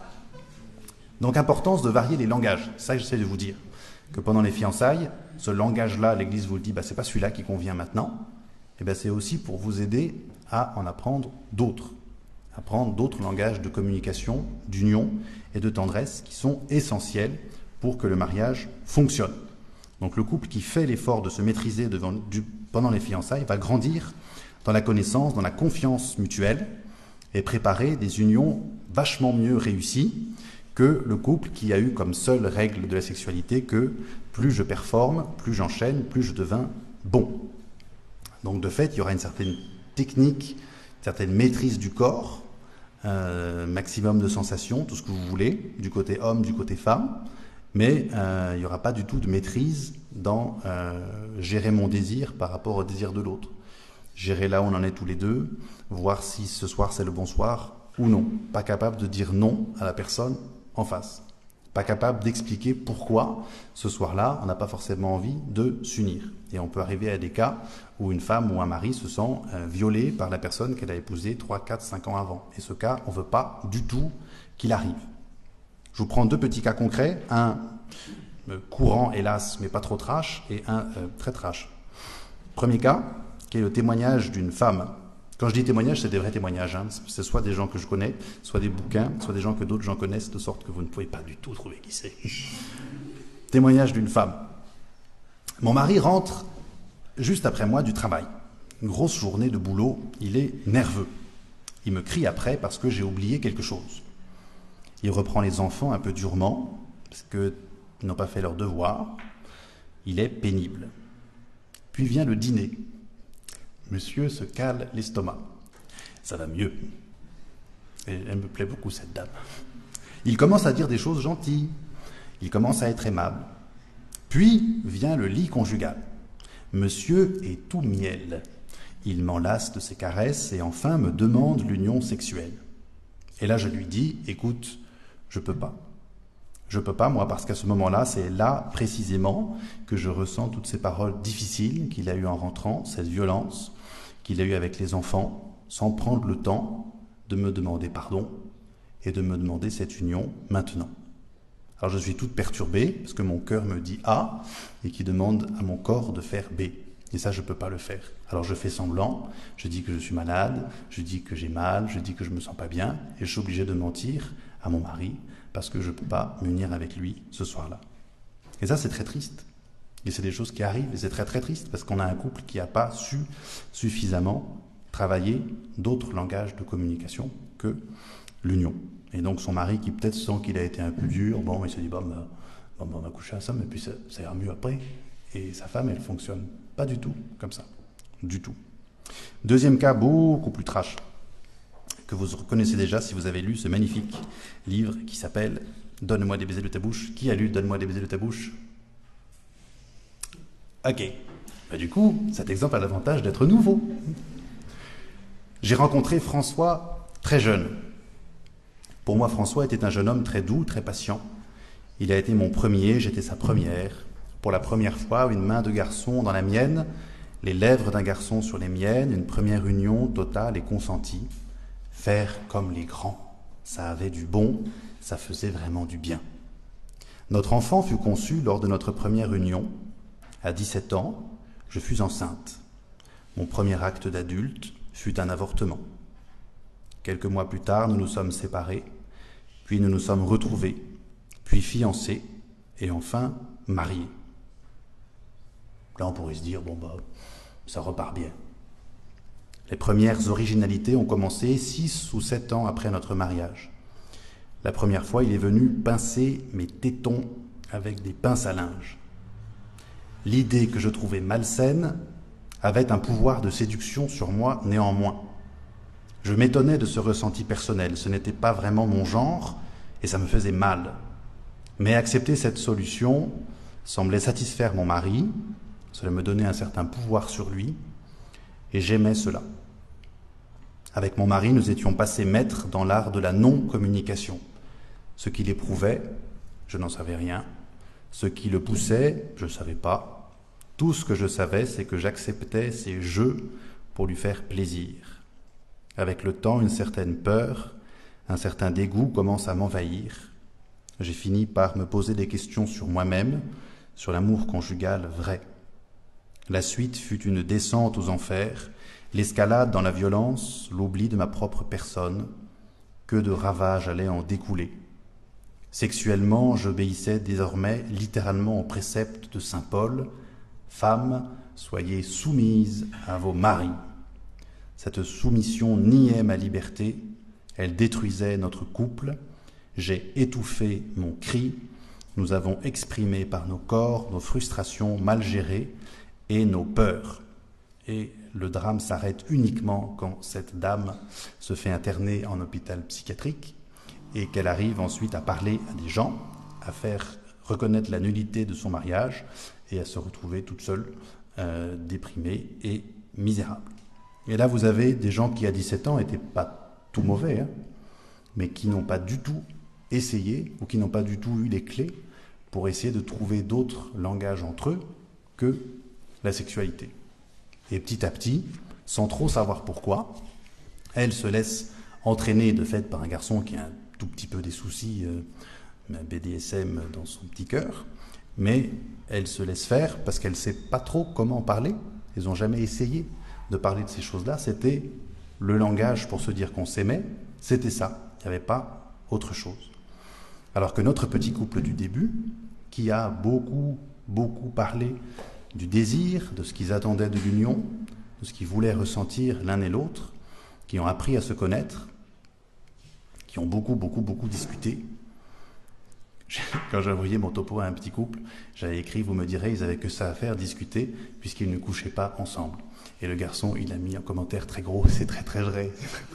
Donc importance de varier les langages, c'est ça que j'essaie de vous dire, que pendant les fiançailles, ce langage-là, l'Église vous le dit, bah, c'est pas celui-là qui convient maintenant, et ben c'est aussi pour vous aider à en apprendre d'autres, apprendre d'autres langages de communication, d'union et de tendresse qui sont essentiels pour que le mariage fonctionne. Donc le couple qui fait l'effort de se maîtriser devant, du, pendant les fiançailles va grandir dans la connaissance, dans la confiance mutuelle et préparer des unions vachement mieux réussies que le couple qui a eu comme seule règle de la sexualité que plus je performe, plus j'enchaîne, plus je deviens bon. Donc de fait, il y aura une certaine technique, une certaine maîtrise du corps, euh, maximum de sensations, tout ce que vous voulez, du côté homme, du côté femme, mais euh, il n'y aura pas du tout de maîtrise dans euh, gérer mon désir par rapport au désir de l'autre. Gérer là où on en est tous les deux, voir si ce soir c'est le bon soir ou non. Pas capable de dire non à la personne en face. Pas capable d'expliquer pourquoi ce soir-là on n'a pas forcément envie de s'unir. Et on peut arriver à des cas où une femme ou un mari se sent euh, violé par la personne qu'elle a épousée trois, quatre, cinq ans avant. Et ce cas, on ne veut pas du tout qu'il arrive. Je vous prends deux petits cas concrets, un euh, courant hélas mais pas trop trash et un euh, très trash. Premier cas, qui est le témoignage d'une femme. Quand je dis témoignage, c'est des vrais témoignages, hein. C'est soit des gens que je connais, soit des bouquins, soit des gens que d'autres gens connaissent, de sorte que vous ne pouvez pas du tout trouver qui c'est. Témoignage d'une femme. Mon mari rentre juste après moi du travail. Une grosse journée de boulot, il est nerveux. Il me crie après parce que j'ai oublié quelque chose. Il reprend les enfants un peu durement, parce qu'ils n'ont pas fait leur devoir. Il est pénible. Puis vient le dîner. Monsieur se cale l'estomac. Ça va mieux. Et elle me plaît beaucoup, cette dame. Il commence à dire des choses gentilles. Il commence à être aimable. Puis vient le lit conjugal. Monsieur est tout miel. Il m'enlace de ses caresses et enfin me demande l'union sexuelle. Et là, je lui dis, écoute, je peux pas. Je peux pas, moi, parce qu'à ce moment-là, c'est là, précisément, que je ressens toutes ces paroles difficiles qu'il a eues en rentrant, cette violence qu'il a eue avec les enfants, sans prendre le temps de me demander pardon et de me demander cette union maintenant. Alors je suis toute perturbée, parce que mon cœur me dit A, et qui demande à mon corps de faire B. Et ça, je ne peux pas le faire. Alors je fais semblant, je dis que je suis malade, je dis que j'ai mal, je dis que je ne me sens pas bien, et je suis obligé de mentir à mon mari, parce que je ne peux pas m'unir avec lui ce soir-là. Et ça, c'est très triste. Et c'est des choses qui arrivent, et c'est très très triste, parce qu'on a un couple qui n'a pas su suffisamment travailler d'autres langages de communication que l'union. Et donc son mari, qui peut-être sent qu'il a été un peu dur, bon, il se dit, bon, bah, bon, bah, on va coucher ensemble, et puis ça, ça ira mieux après. Et sa femme, elle fonctionne pas du tout comme ça. Du tout. Deuxième cas, beaucoup plus trash, que vous reconnaissez déjà si vous avez lu ce magnifique livre qui s'appelle « Donne-moi des baisers de ta bouche ». Qui a lu « Donne-moi des baisers de ta bouche » ? Ok. Bah, du coup, cet exemple a l'avantage d'être nouveau. J'ai rencontré François très jeune. Pour moi, François était un jeune homme très doux, très patient. Il a été mon premier, j'étais sa première. Pour la première fois, une main de garçon dans la mienne, les lèvres d'un garçon sur les miennes, une première union totale et consentie. Faire comme les grands, ça avait du bon, ça faisait vraiment du bien. Notre enfant fut conçu lors de notre première union. À dix-sept ans, je fus enceinte. Mon premier acte d'adulte fut un avortement. Quelques mois plus tard, nous nous sommes séparés, puis nous nous sommes retrouvés, puis fiancés, et enfin mariés. Là, on pourrait se dire, bon bah, ça repart bien. Les premières originalités ont commencé six ou sept ans après notre mariage. La première fois, il est venu pincer mes tétons avec des pinces à linge. l'idée que je trouvais malsaine avait un pouvoir de séduction sur moi néanmoins. Je m'étonnais de ce ressenti personnel, ce n'était pas vraiment mon genre et ça me faisait mal. Mais accepter cette solution semblait satisfaire mon mari, cela me donnait un certain pouvoir sur lui et j'aimais cela. Avec mon mari, nous étions passés maîtres dans l'art de la non-communication. Ce qui l'éprouvait, je n'en savais rien. Ce qui le poussait, je ne savais pas. Tout ce que je savais, c'est que j'acceptais ses jeux pour lui faire plaisir. Avec le temps, une certaine peur, un certain dégoût commence à m'envahir. J'ai fini par me poser des questions sur moi-même, sur l'amour conjugal vrai. La suite fut une descente aux enfers, l'escalade dans la violence, l'oubli de ma propre personne. Que de ravages allaient en découler. Sexuellement, j'obéissais désormais littéralement au précepte de saint Paul. Femmes, soyez soumises à vos maris. Cette soumission niait ma liberté, elle détruisait notre couple. J'ai étouffé mon cri. Nous avons exprimé par nos corps nos frustrations mal gérées et nos peurs. Et le drame s'arrête uniquement quand cette dame se fait interner en hôpital psychiatrique et qu'elle arrive ensuite à parler à des gens, à faire reconnaître la nullité de son mariage et à se retrouver toute seule, euh, déprimée et misérable. Et là, vous avez des gens qui, à dix-sept ans, n'étaient pas tout mauvais, hein, mais qui n'ont pas du tout essayé ou qui n'ont pas du tout eu les clés pour essayer de trouver d'autres langages entre eux que la sexualité. Et petit à petit, sans trop savoir pourquoi, elle se laisse entraîner de fait par un garçon qui a un tout petit peu des soucis, euh, un B D S M dans son petit cœur, mais elle se laisse faire parce qu'elle ne sait pas trop comment en parler. Ils n'ont jamais essayé de parler de ces choses-là. C'était le langage pour se dire qu'on s'aimait, c'était ça. Il n'y avait pas autre chose. Alors que notre petit couple du début, qui a beaucoup, beaucoup parlé du désir, de ce qu'ils attendaient de l'union, de ce qu'ils voulaient ressentir l'un et l'autre, qui ont appris à se connaître, qui ont beaucoup, beaucoup, beaucoup discuté. Quand j'ai envoyé mon topo à un petit couple, j'avais écrit, vous me direz, ils n'avaient que ça à faire, discuter, puisqu'ils ne couchaient pas ensemble. Et le garçon, il a mis un commentaire très gros, c'est très très vrai.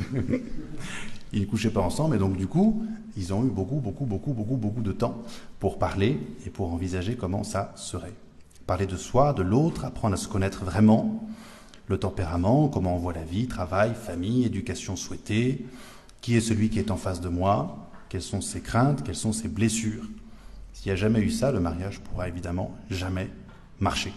Ils ne couchaient pas ensemble, et donc du coup, ils ont eu beaucoup, beaucoup, beaucoup, beaucoup, beaucoup de temps pour parler et pour envisager comment ça serait. Parler de soi, de l'autre, apprendre à se connaître vraiment, le tempérament, comment on voit la vie, travail, famille, éducation souhaitée, qui est celui qui est en face de moi, quelles sont ses craintes, quelles sont ses blessures. S'il n'y a jamais eu ça, le mariage pourra évidemment jamais marcher.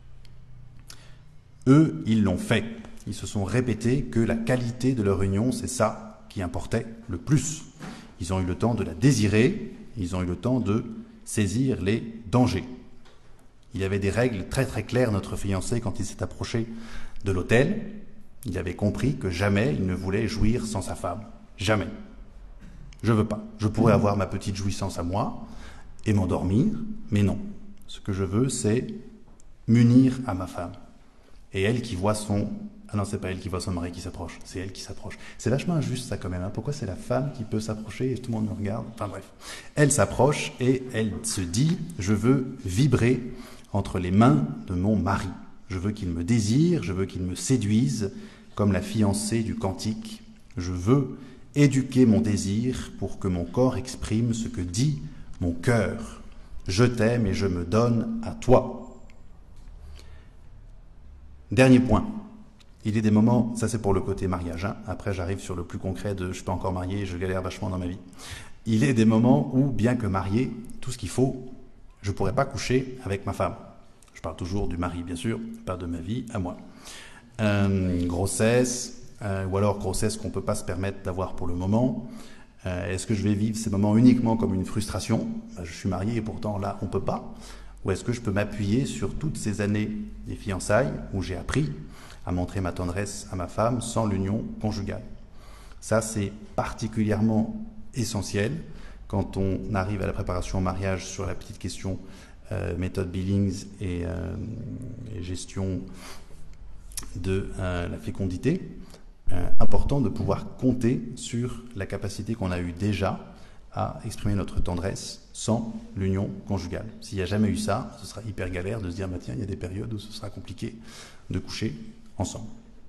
Eux, ils l'ont fait. Ils se sont répétés que la qualité de leur union, c'est ça qui importait le plus. Ils ont eu le temps de la désirer, ils ont eu le temps de saisir les dangers. Il y avait des règles très très claires, notre fiancé, quand il s'est approché de l'autel, il avait compris que jamais il ne voulait jouir sans sa femme. Jamais. Je veux pas. Je pourrais avoir ma petite jouissance à moi et m'endormir, mais non. Ce que je veux, c'est m'unir à ma femme. Et elle qui voit son... Ah non, c'est pas elle qui voit son mari qui s'approche, c'est elle qui s'approche. C'est vachement injuste ça quand même. Hein. Pourquoi c'est la femme qui peut s'approcher et tout le monde me regarde? Enfin bref. Elle s'approche et elle se dit, je veux vibrer entre les mains de mon mari. Je veux qu'il me désire, je veux qu'il me séduise, comme la fiancée du cantique. Je veux éduquer mon désir pour que mon corps exprime ce que dit mon cœur. Je t'aime et je me donne à toi. Dernier point. Il est des moments, ça c'est pour le côté mariage, hein. Après j'arrive sur le plus concret de je suis pas encore marié, je galère vachement dans ma vie. Il est des moments où, bien que marié, tout ce qu'il faut, je ne pourrais pas coucher avec ma femme. Je parle toujours du mari, bien sûr, je parle de ma vie à moi. Euh, grossesse, euh, ou alors grossesse qu'on ne peut pas se permettre d'avoir pour le moment. Euh, est-ce que je vais vivre ces moments uniquement comme une frustration? Ben, je suis marié et pourtant là, on ne peut pas. Ou est-ce que je peux m'appuyer sur toutes ces années des fiançailles où j'ai appris à montrer ma tendresse à ma femme sans l'union conjugale? Ça, c'est particulièrement essentiel quand on arrive à la préparation au mariage sur la petite question euh, méthode Billings et, euh, et gestion de euh, la fécondité. Euh, important de pouvoir compter sur la capacité qu'on a eue déjà à exprimer notre tendresse sans l'union conjugale. S'il n'y a jamais eu ça, ce sera hyper galère de se dire bah, tiens, il y a des périodes où ce sera compliqué de coucher ensemble.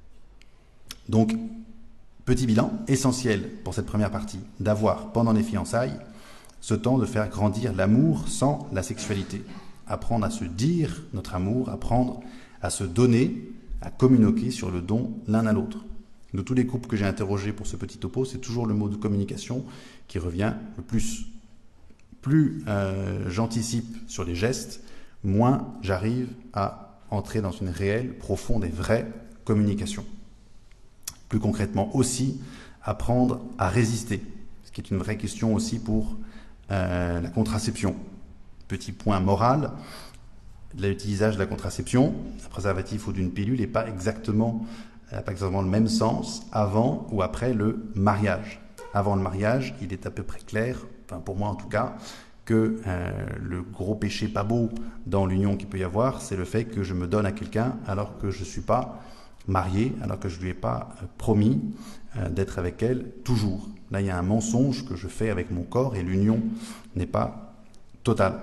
Donc, petit bilan, essentiel pour cette première partie, d'avoir pendant les fiançailles ce temps de faire grandir l'amour sans la sexualité. Apprendre à se dire notre amour, apprendre à se donner, à communiquer sur le don l'un à l'autre. De tous les couples que j'ai interrogés pour ce petit topo, c'est toujours le mot de communication qui revient le plus. Plus euh, j'anticipe sur les gestes, moins j'arrive à entrer dans une réelle, profonde et vraie communication. Plus concrètement aussi, apprendre à résister, ce qui est une vraie question aussi pour euh, la contraception. Petit point moral, l'utilisation de la contraception, d'un préservatif ou d'une pilule n'est pas exactement, n'a pas exactement le même sens avant ou après le mariage. Avant le mariage, il est à peu près clair, enfin pour moi en tout cas, que euh, le gros péché pas beau dans l'union qu'il peut y avoir, c'est le fait que je me donne à quelqu'un alors que je ne suis pas marié, alors que je ne lui ai pas euh, promis euh, d'être avec elle toujours. Là, il y a un mensonge que je fais avec mon corps et l'union n'est pas totale.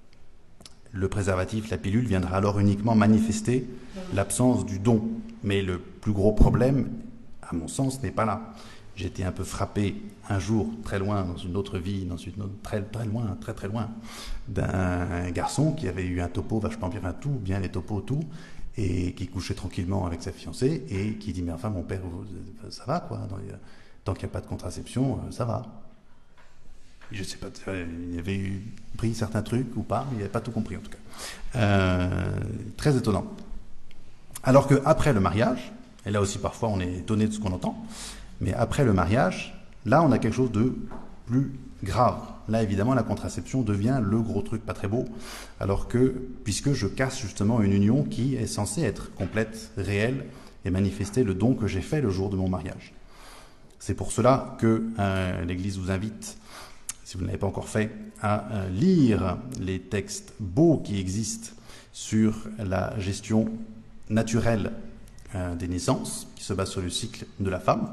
Le préservatif, la pilule, viendra alors uniquement manifester l'absence du don. Mais le plus gros problème, à mon sens, n'est pas là. J'ai été un peu frappé un jour, très loin, dans une autre vie, dans une autre, très, très loin, très très loin, d'un garçon qui avait eu un topo vachement bien, un tout, bien les topos, tout, et qui couchait tranquillement avec sa fiancée, et qui dit, mais enfin, mon père, ça va, quoi, dans les, tant qu'il n'y a pas de contraception, ça va. Je ne sais pas, il avait eu, pris certains trucs ou pas, mais il n'avait pas tout compris en tout cas. Euh, très étonnant. Alors qu'après le mariage, et là aussi parfois on est étonné de ce qu'on entend, mais après le mariage, là on a quelque chose de plus grave. Là évidemment la contraception devient le gros truc pas très beau, alors que, puisque je casse justement une union qui est censée être complète, réelle, et manifester le don que j'ai fait le jour de mon mariage. C'est pour cela que euh, l'Église vous invite, si vous ne l'avez pas encore fait, à euh, lire les textes beaux qui existent sur la gestion naturelle euh, des naissances, qui se base sur le cycle de la femme.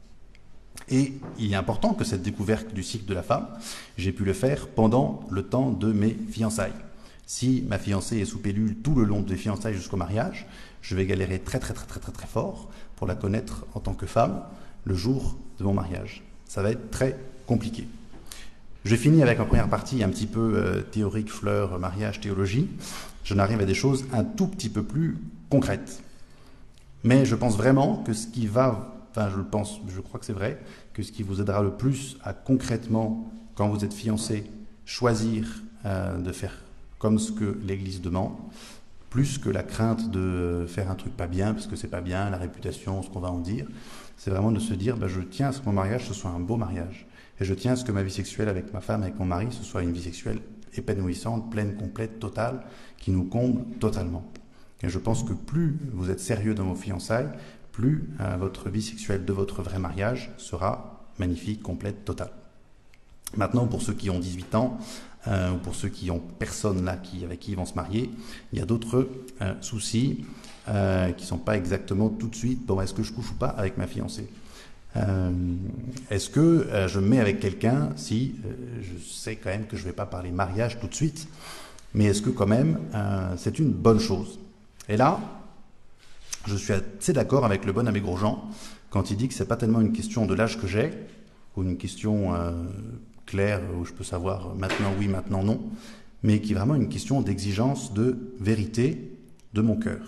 Et il est important que cette découverte du cycle de la femme, j'ai pu le faire pendant le temps de mes fiançailles. Si ma fiancée est sous pilule tout le long des fiançailles jusqu'au mariage, je vais galérer très très très très très très fort pour la connaître en tant que femme le jour de mon mariage. Ça va être très compliqué. Je finis avec ma première partie un petit peu euh, théorique, fleur, mariage, théologie. J'en arrive à des choses un tout petit peu plus concrètes. Mais je pense vraiment que ce qui va, enfin je le pense, je crois que c'est vrai, que ce qui vous aidera le plus à concrètement, quand vous êtes fiancé, choisir euh, de faire comme ce que l'Église demande, plus que la crainte de faire un truc pas bien, parce que c'est pas bien, la réputation, ce qu'on va en dire, c'est vraiment de se dire, ben, je tiens à ce que mon mariage, ce soit un beau mariage. Et je tiens à ce que ma vie sexuelle avec ma femme, avec mon mari, ce soit une vie sexuelle épanouissante, pleine, complète, totale, qui nous comble totalement. Et je pense que plus vous êtes sérieux dans vos fiançailles, plus euh, votre vie sexuelle de votre vrai mariage sera magnifique, complète, totale. Maintenant, pour ceux qui ont dix-huit ans, euh, ou pour ceux qui ont personne là qui, avec qui ils vont se marier, il y a d'autres euh, soucis euh, qui ne sont pas exactement tout de suite, bon, est-ce que je couche ou pas avec ma fiancée ? Euh, est-ce que euh, je me mets avec quelqu'un si euh, je sais quand même que je ne vais pas parler mariage tout de suite, mais est-ce que quand même euh, c'est une bonne chose? Et là, je suis assez d'accord avec le bon abbé Grosjean quand il dit que ce n'est pas tellement une question de l'âge que j'ai, ou une question euh, claire où je peux savoir maintenant oui, maintenant non, mais qui est vraiment une question d'exigence de vérité de mon cœur.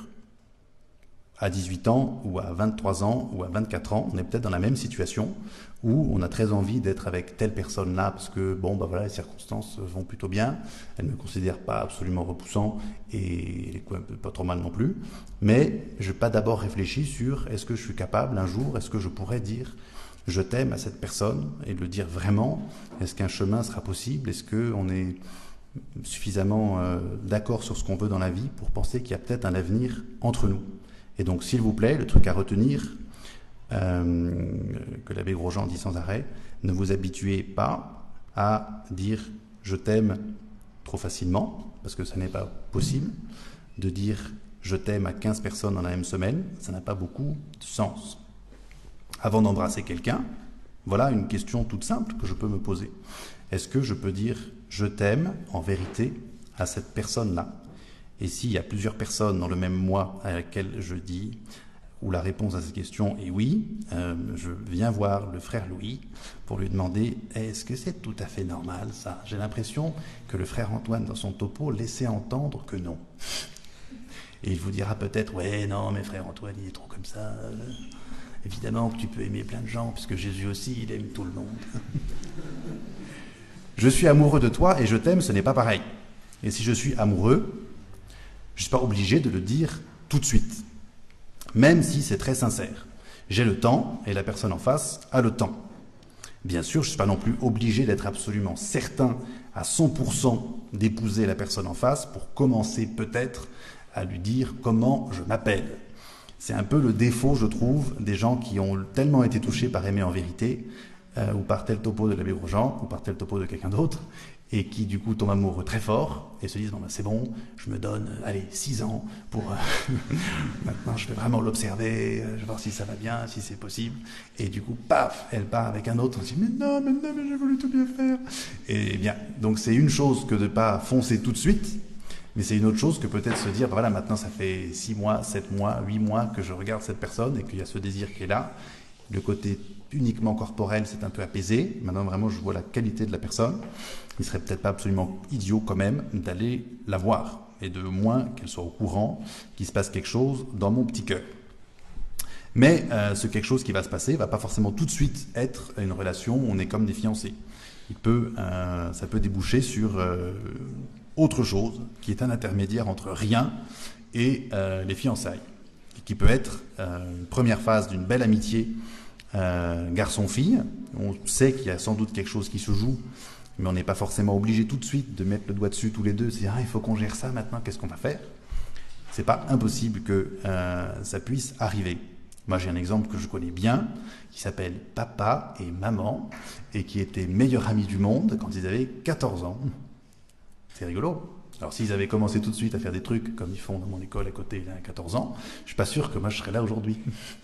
À dix-huit ans, ou à vingt-trois ans, ou à vingt-quatre ans, on est peut-être dans la même situation où on a très envie d'être avec telle personne-là parce que, bon, bah voilà, les circonstances vont plutôt bien, elle ne me considère pas absolument repoussant et pas trop mal non plus, mais je n'ai pas d'abord réfléchi sur est-ce que je suis capable un jour, est-ce que je pourrais dire je t'aime à cette personne et le dire vraiment, est-ce qu'un chemin sera possible, est-ce qu'on est suffisamment euh, d'accord sur ce qu'on veut dans la vie pour penser qu'il y a peut-être un avenir entre nous. Et donc, s'il vous plaît, le truc à retenir, euh, que l'abbé Grosjean dit sans arrêt, ne vous habituez pas à dire « je t'aime » trop facilement, parce que ça n'est pas possible. De dire « je t'aime » à quinze personnes dans la même semaine, ça n'a pas beaucoup de sens. Avant d'embrasser quelqu'un, Voilà une question toute simple que je peux me poser. Est-ce que je peux dire « je t'aime » en vérité à cette personne-là? Et s'il y a plusieurs personnes dans le même mois à laquelle je dis, où la réponse à cette question est oui, euh, je viens voir le frère Louis pour lui demander « est-ce que c'est tout à fait normal ça ?» J'ai l'impression que le frère Antoine dans son topo laissait entendre que non. Et il vous dira peut-être « ouais, non, mais frère Antoine, il est trop comme ça. Évidemment que tu peux aimer plein de gens, puisque Jésus aussi, il aime tout le monde. » Je suis amoureux de toi et je t'aime, ce n'est pas pareil. Et si je suis amoureux, je ne suis pas obligé de le dire tout de suite, même si c'est très sincère. J'ai le temps et la personne en face a le temps. Bien sûr, je ne suis pas non plus obligé d'être absolument certain à cent pour cent d'épouser la personne en face pour commencer peut-être à lui dire comment je m'appelle. C'est un peu le défaut, je trouve, des gens qui ont tellement été touchés par aimer en vérité, euh, ou par tel topo de l'abbé Grosjean, ou par tel topo de quelqu'un d'autre, et qui du coup tombent amoureux très fort, et se disent bon ben c'est bon, je me donne, euh, allez, six ans pour... Euh, maintenant je vais vraiment l'observer, euh, je vais voir si ça va bien, si c'est possible, et du coup, paf, elle part avec un autre, on se dit mais non, mais non, mais j'ai voulu tout bien faire. Et bien, donc c'est une chose que de ne pas foncer tout de suite, mais c'est une autre chose que peut-être se dire, ben voilà, maintenant ça fait six mois, sept mois, huit mois que je regarde cette personne et qu'il y a ce désir qui est là. Le côté uniquement corporel s'est un peu apaisé. Maintenant, vraiment, je vois la qualité de la personne. Il serait peut-être pas absolument idiot quand même d'aller la voir et de moins qu'elle soit au courant qu'il se passe quelque chose dans mon petit cœur. Mais euh, ce quelque chose qui va se passer va pas forcément tout de suite être une relation où on est comme des fiancés. Il peut, euh, ça peut déboucher sur euh, autre chose qui est un intermédiaire entre rien et euh, les fiançailles, et qui peut être euh, une première phase d'une belle amitié euh, garçon-fille. On sait qu'il y a sans doute quelque chose qui se joue, mais on n'est pas forcément obligé tout de suite de mettre le doigt dessus tous les deux, c'est dire ah, il faut qu'on gère ça maintenant, qu'est-ce qu'on va faire? C'est pas impossible que euh, ça puisse arriver. Moi, j'ai un exemple que je connais bien, qui s'appelle Papa et Maman, et qui étaient meilleurs amis du monde quand ils avaient quatorze ans. C'est rigolo. Alors, s'ils avaient commencé tout de suite à faire des trucs comme ils font dans mon école à côté, là, à quatorze ans, je suis pas sûr que moi, je serais là aujourd'hui.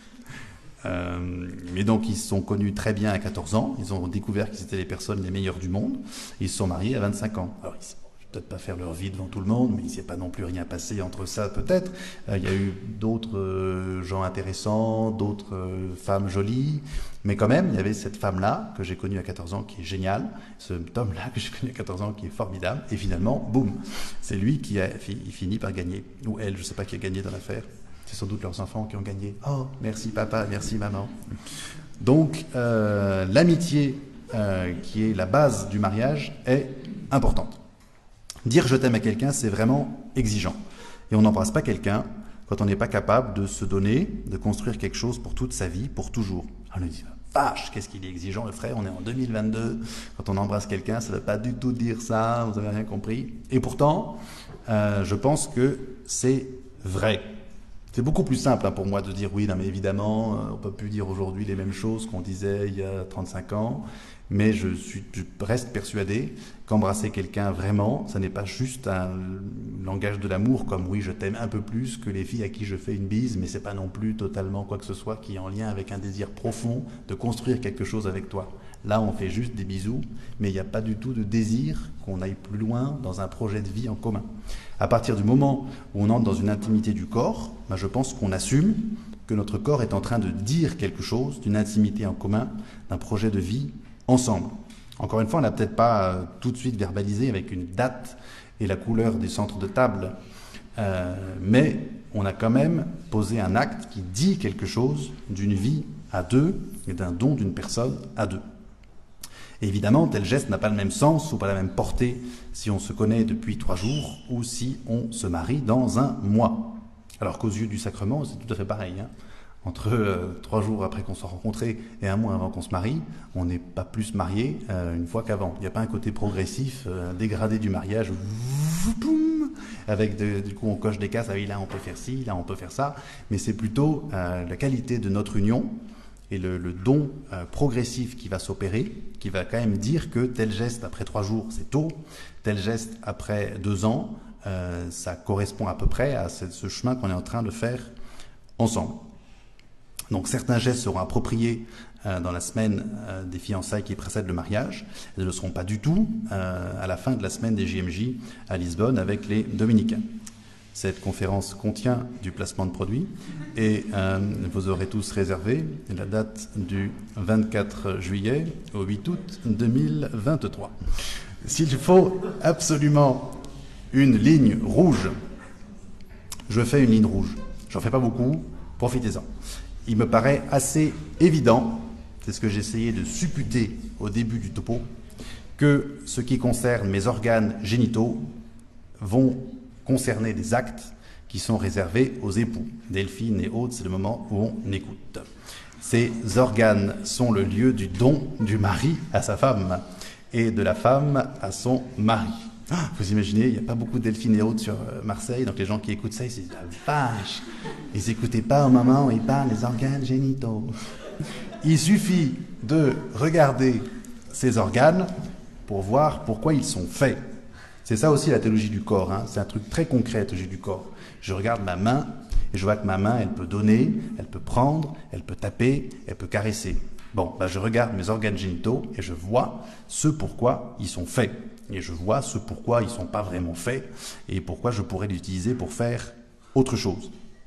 euh, mais donc, ils se sont connus très bien à quatorze ans. Ils ont découvert qu'ils étaient les personnes les meilleures du monde. Ils se sont mariés à vingt-cinq ans. Alors, ils peut-être pas faire leur vie devant tout le monde, mais il ne s'est pas non plus rien passé entre ça, peut-être. Euh, il y a eu d'autres euh, gens intéressants, d'autres euh, femmes jolies, mais quand même, il y avait cette femme-là, que j'ai connue à quatorze ans, qui est géniale, ce homme-là, que j'ai connu à quatorze ans, qui est formidable, et finalement, boum, c'est lui qui a fi- fini par gagner, ou elle, je ne sais pas qui a gagné dans l'affaire, c'est sans doute leurs enfants qui ont gagné. Oh, merci papa, merci maman. Donc, euh, l'amitié, euh, qui est la base du mariage, est importante. Dire je t'aime à quelqu'un, c'est vraiment exigeant. Et on n'embrasse pas quelqu'un quand on n'est pas capable de se donner, de construire quelque chose pour toute sa vie, pour toujours. On lui dit, vache, qu'est-ce qu'il est exigeant le frère, on est en deux mille vingt-deux, quand on embrasse quelqu'un, ça ne veut pas du tout dire ça, vous n'avez rien compris. Et pourtant, euh, je pense que c'est vrai. C'est beaucoup plus simple hein, pour moi de dire oui, non mais évidemment, euh, on ne peut plus dire aujourd'hui les mêmes choses qu'on disait il y a trente-cinq ans, mais je, suis, je reste persuadé qu'embrasser quelqu'un vraiment, ça n'est pas juste un langage de l'amour comme oui, je t'aime un peu plus que les filles à qui je fais une bise, mais c'est pas non plus totalement quoi que ce soit qui est en lien avec un désir profond de construire quelque chose avec toi. Là, on fait juste des bisous, mais il n'y a pas du tout de désir qu'on aille plus loin dans un projet de vie en commun. À partir du moment où on entre dans une intimité du corps, ben je pense qu'on assume que notre corps est en train de dire quelque chose d'une intimité en commun, d'un projet de vie ensemble. Encore une fois, on n'a peut-être pas euh, tout de suite verbalisé avec une date et la couleur des centres de table, euh, mais on a quand même posé un acte qui dit quelque chose d'une vie à deux et d'un don d'une personne à deux. Et évidemment, tel geste n'a pas le même sens ou pas la même portée si on se connaît depuis trois jours ou si on se marie dans un mois. Alors qu'aux yeux du sacrement, c'est tout à fait pareil. Hein. Entre euh, trois jours après qu'on soit rencontrés et un mois avant qu'on se marie, on n'est pas plus marié euh, une fois qu'avant. Il n'y a pas un côté progressif, euh, un dégradé du mariage, boum, avec de, du coup on coche des cases, ah oui, là on peut faire ci, là on peut faire ça, mais c'est plutôt euh, la qualité de notre union et le, le don euh, progressif qui va s'opérer, qui va quand même dire que tel geste après trois jours c'est tôt, tel geste après deux ans, euh, ça correspond à peu près à ce, ce chemin qu'on est en train de faire ensemble. Donc certains gestes seront appropriés euh, dans la semaine euh, des fiançailles qui précèdent le mariage. Elles ne le seront pas du tout euh, à la fin de la semaine des J M J à Lisbonne avec les Dominicains. Cette conférence contient du placement de produits et euh, vous aurez tous réservé la date du vingt-quatre juillet au huit août deux mille vingt-trois. S'il faut absolument une ligne rouge, je fais une ligne rouge. J'en fais pas beaucoup, profitez-en. Il me paraît assez évident, c'est ce que j'ai essayé de supputer au début du topo, que ce qui concerne mes organes génitaux vont concerner des actes qui sont réservés aux époux. Delphine et autres, c'est le moment où on écoute. Ces organes sont le lieu du don du mari à sa femme et de la femme à son mari. Vous imaginez, il n'y a pas beaucoup de Delphine et autres sur Marseille, donc les gens qui écoutent ça, ils se disent « la vache !» Ils n'écoutaient pas au moment où ils parlent des organes génitaux. Il suffit de regarder ces organes pour voir pourquoi ils sont faits. C'est ça aussi la théologie du corps, hein. C'est un truc très concret, la théologie du corps. Je regarde ma main et je vois que ma main, elle peut donner, elle peut prendre, elle peut taper, elle peut caresser. Bon, ben je regarde mes organes génitaux et je vois ce pourquoi ils sont faits. Et je vois ce pourquoi ils ne sont pas vraiment faits et pourquoi je pourrais l'utiliser pour faire autre chose.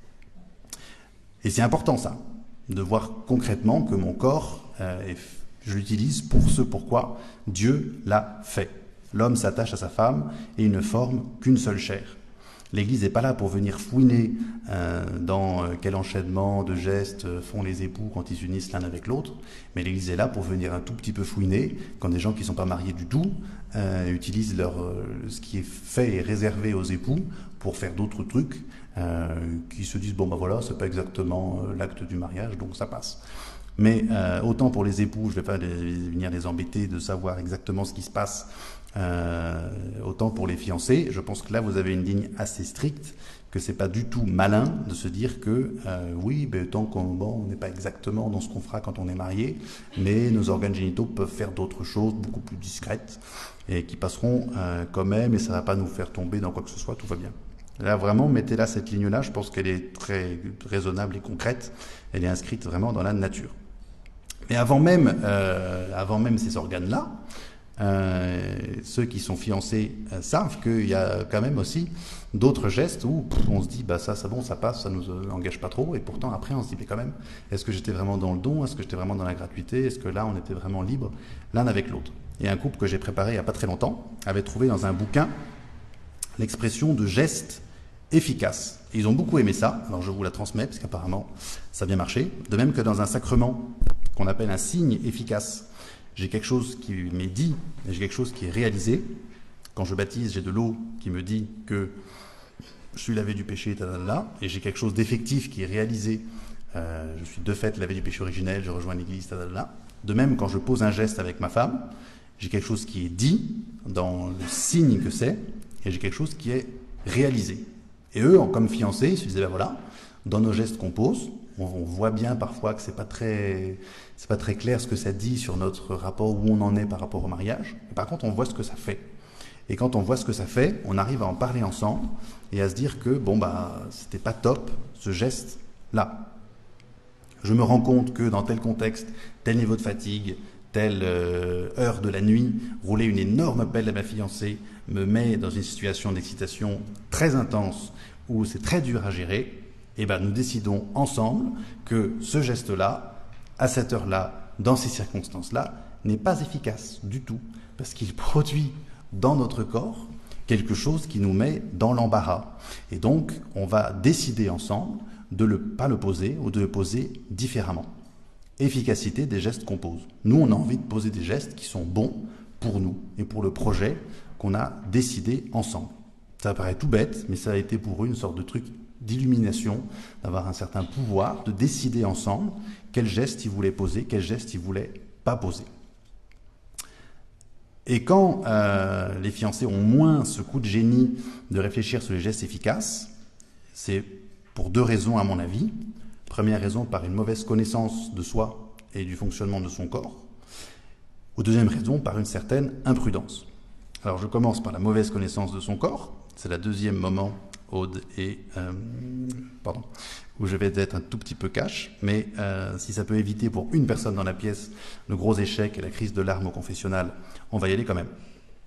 Et c'est important ça, de voir concrètement que mon corps, euh, est, je l'utilise pour ce pourquoi Dieu l'a fait. L'homme s'attache à sa femme et il ne forme qu'une seule chair. L'Église n'est pas là pour venir fouiner euh, dans euh, quel enchaînement de gestes font les époux quand ils s'unissent l'un avec l'autre, mais l'Église est là pour venir un tout petit peu fouiner quand des gens qui ne sont pas mariés du tout euh, utilisent leur, euh, ce qui est fait et réservé aux époux pour faire d'autres trucs euh, qui se disent bon ben voilà, c'est pas exactement euh, l'acte du mariage, donc ça passe. Mais euh, autant pour les époux, je ne vais pas les, venir les embêter de savoir exactement ce qui se passe, euh, autant pour les fiancés, je pense que là vous avez une ligne assez stricte, que c'est pas du tout malin de se dire que euh, oui, ben, tant qu'on bon, on n'est pas exactement dans ce qu'on fera quand on est marié, mais nos organes génitaux peuvent faire d'autres choses beaucoup plus discrètes et qui passeront euh, quand même et ça va pas nous faire tomber dans quoi que ce soit, tout va bien. Là, vraiment, mettez là cette ligne-là, je pense qu'elle est très raisonnable et concrète, elle est inscrite vraiment dans la nature. Mais avant même, euh, avant même ces organes-là, euh, ceux qui sont fiancés euh, savent qu'il y a quand même aussi d'autres gestes où pff, on se dit bah ça c'est bon, ça passe, ça nous euh, engage pas trop, et pourtant après on se dit mais quand même, est-ce que j'étais vraiment dans le don, est-ce que j'étais vraiment dans la gratuité, est-ce que là on était vraiment libre l'un avec l'autre. Et un couple que j'ai préparé il n'y a pas très longtemps avait trouvé dans un bouquin l'expression de gestes efficaces. Et ils ont beaucoup aimé ça, alors je vous la transmets parce qu'apparemment ça a bien marché, de même que dans un sacrement qu'on appelle un signe efficace. J'ai quelque chose qui m'est dit, et j'ai quelque chose qui est réalisé. Quand je baptise, j'ai de l'eau qui me dit que je suis lavé du péché, tadadada, et j'ai quelque chose d'effectif qui est réalisé. Euh, je suis de fait lavé du péché originel, je rejoins l'église, tadadada. De même, quand je pose un geste avec ma femme, j'ai quelque chose qui est dit dans le signe que c'est, et j'ai quelque chose qui est réalisé. Et eux, comme fiancés, ils se disaient, ben voilà, dans nos gestes qu'on pose, on, on voit bien parfois que c'est pas très, c'est pas très clair ce que ça dit sur notre rapport, où on en est par rapport au mariage. Et par contre, on voit ce que ça fait. Et quand on voit ce que ça fait, on arrive à en parler ensemble et à se dire que bon bah c'était pas top ce geste-là. Je me rends compte que dans tel contexte, tel niveau de fatigue, telle euh, heure de la nuit, rouler une énorme pelle à ma fiancée me met dans une situation d'excitation très intense où c'est très dur à gérer. Et ben nous décidons ensemble que ce geste-là, à cette heure-là, dans ces circonstances-là, n'est pas efficace du tout, parce qu'il produit dans notre corps quelque chose qui nous met dans l'embarras. Et donc, on va décider ensemble de ne pas le poser ou de le poser différemment. Efficacité des gestes qu'on pose. Nous, on a envie de poser des gestes qui sont bons pour nous et pour le projet qu'on a décidé ensemble. Ça paraît tout bête, mais ça a été pour eux une sorte de truc d'illumination, d'avoir un certain pouvoir, de décider ensemble quel geste ils voulaient poser, quel geste ils voulaient pas poser. Et quand euh, les fiancés ont moins ce coup de génie de réfléchir sur les gestes efficaces, c'est pour deux raisons à mon avis. Première raison, par une mauvaise connaissance de soi et du fonctionnement de son corps. Ou deuxième raison, par une certaine imprudence. Alors je commence par la mauvaise connaissance de son corps, c'est le deuxième moment Aude et... Euh, pardon, où je vais être un tout petit peu cash, mais euh, si ça peut éviter pour une personne dans la pièce le gros échec et la crise de larmes au confessionnal, on va y aller quand même.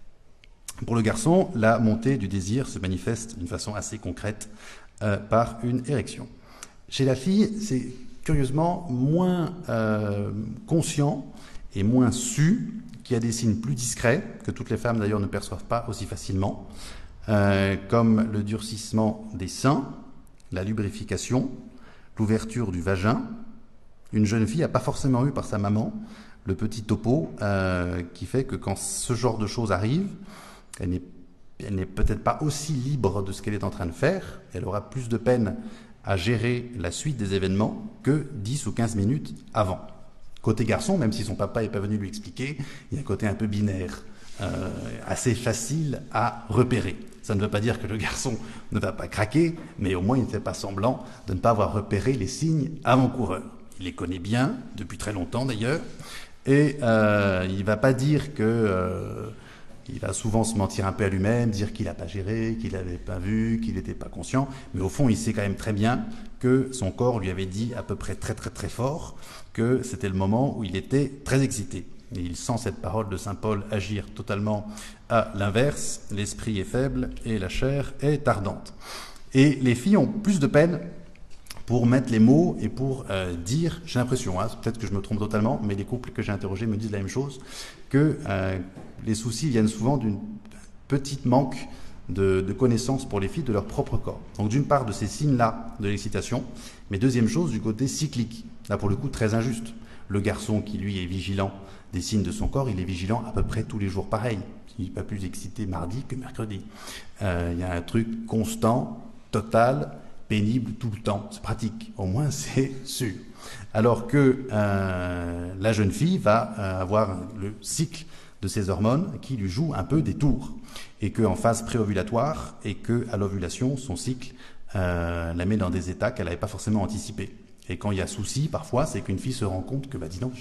Pour le garçon, la montée du désir se manifeste d'une façon assez concrète euh, par une érection. Chez la fille, c'est curieusement moins euh, conscient et moins su, qu'il y a des signes plus discrets, que toutes les femmes d'ailleurs ne perçoivent pas aussi facilement, euh, comme le durcissement des seins, la lubrification, l'ouverture du vagin. Une jeune fille n'a pas forcément eu par sa maman le petit topo euh, qui fait que quand ce genre de choses arrive, elle n'est, elle n'est peut-être pas aussi libre de ce qu'elle est en train de faire, elle aura plus de peine à gérer la suite des événements que dix ou quinze minutes avant. Côté garçon, même si son papa n'est pas venu lui expliquer, il y a un côté un peu binaire, euh, assez facile à repérer. Ça ne veut pas dire que le garçon ne va pas craquer, mais au moins il ne fait pas semblant de ne pas avoir repéré les signes avant-coureurs. Il les connaît bien, depuis très longtemps d'ailleurs, et euh, il ne va pas dire que... Euh, il va souvent se mentir un peu à lui-même, dire qu'il n'a pas géré, qu'il n'avait pas vu, qu'il n'était pas conscient, mais au fond il sait quand même très bien que son corps lui avait dit à peu près très très très fort que c'était le moment où il était très excité. Et il sent cette parole de saint Paul agir totalement à l'inverse, l'esprit est faible et la chair est ardente. Et les filles ont plus de peine pour mettre les mots et pour euh, dire, j'ai l'impression, hein, peut-être que je me trompe totalement, mais les couples que j'ai interrogés me disent la même chose, que euh, les soucis viennent souvent d'une petite manque de, de connaissances pour les filles de leur propre corps. Donc d'une part de ces signes-là de l'excitation, mais deuxième chose du côté cyclique, là pour le coup très injuste. Le garçon qui lui est vigilant des signes de son corps, il est vigilant à peu près tous les jours pareil. Il n'est pas plus excité mardi que mercredi. Euh, il y a un truc constant, total, pénible tout le temps. C'est pratique, au moins c'est sûr. Alors que euh, la jeune fille va euh, avoir le cycle de ses hormones qui lui joue un peu des tours. Et qu'en phase préovulatoire et qu'à l'ovulation, son cycle euh, la met dans des états qu'elle n'avait pas forcément anticipés. Et quand il y a souci, parfois, c'est qu'une fille se rend compte que, bah dis donc,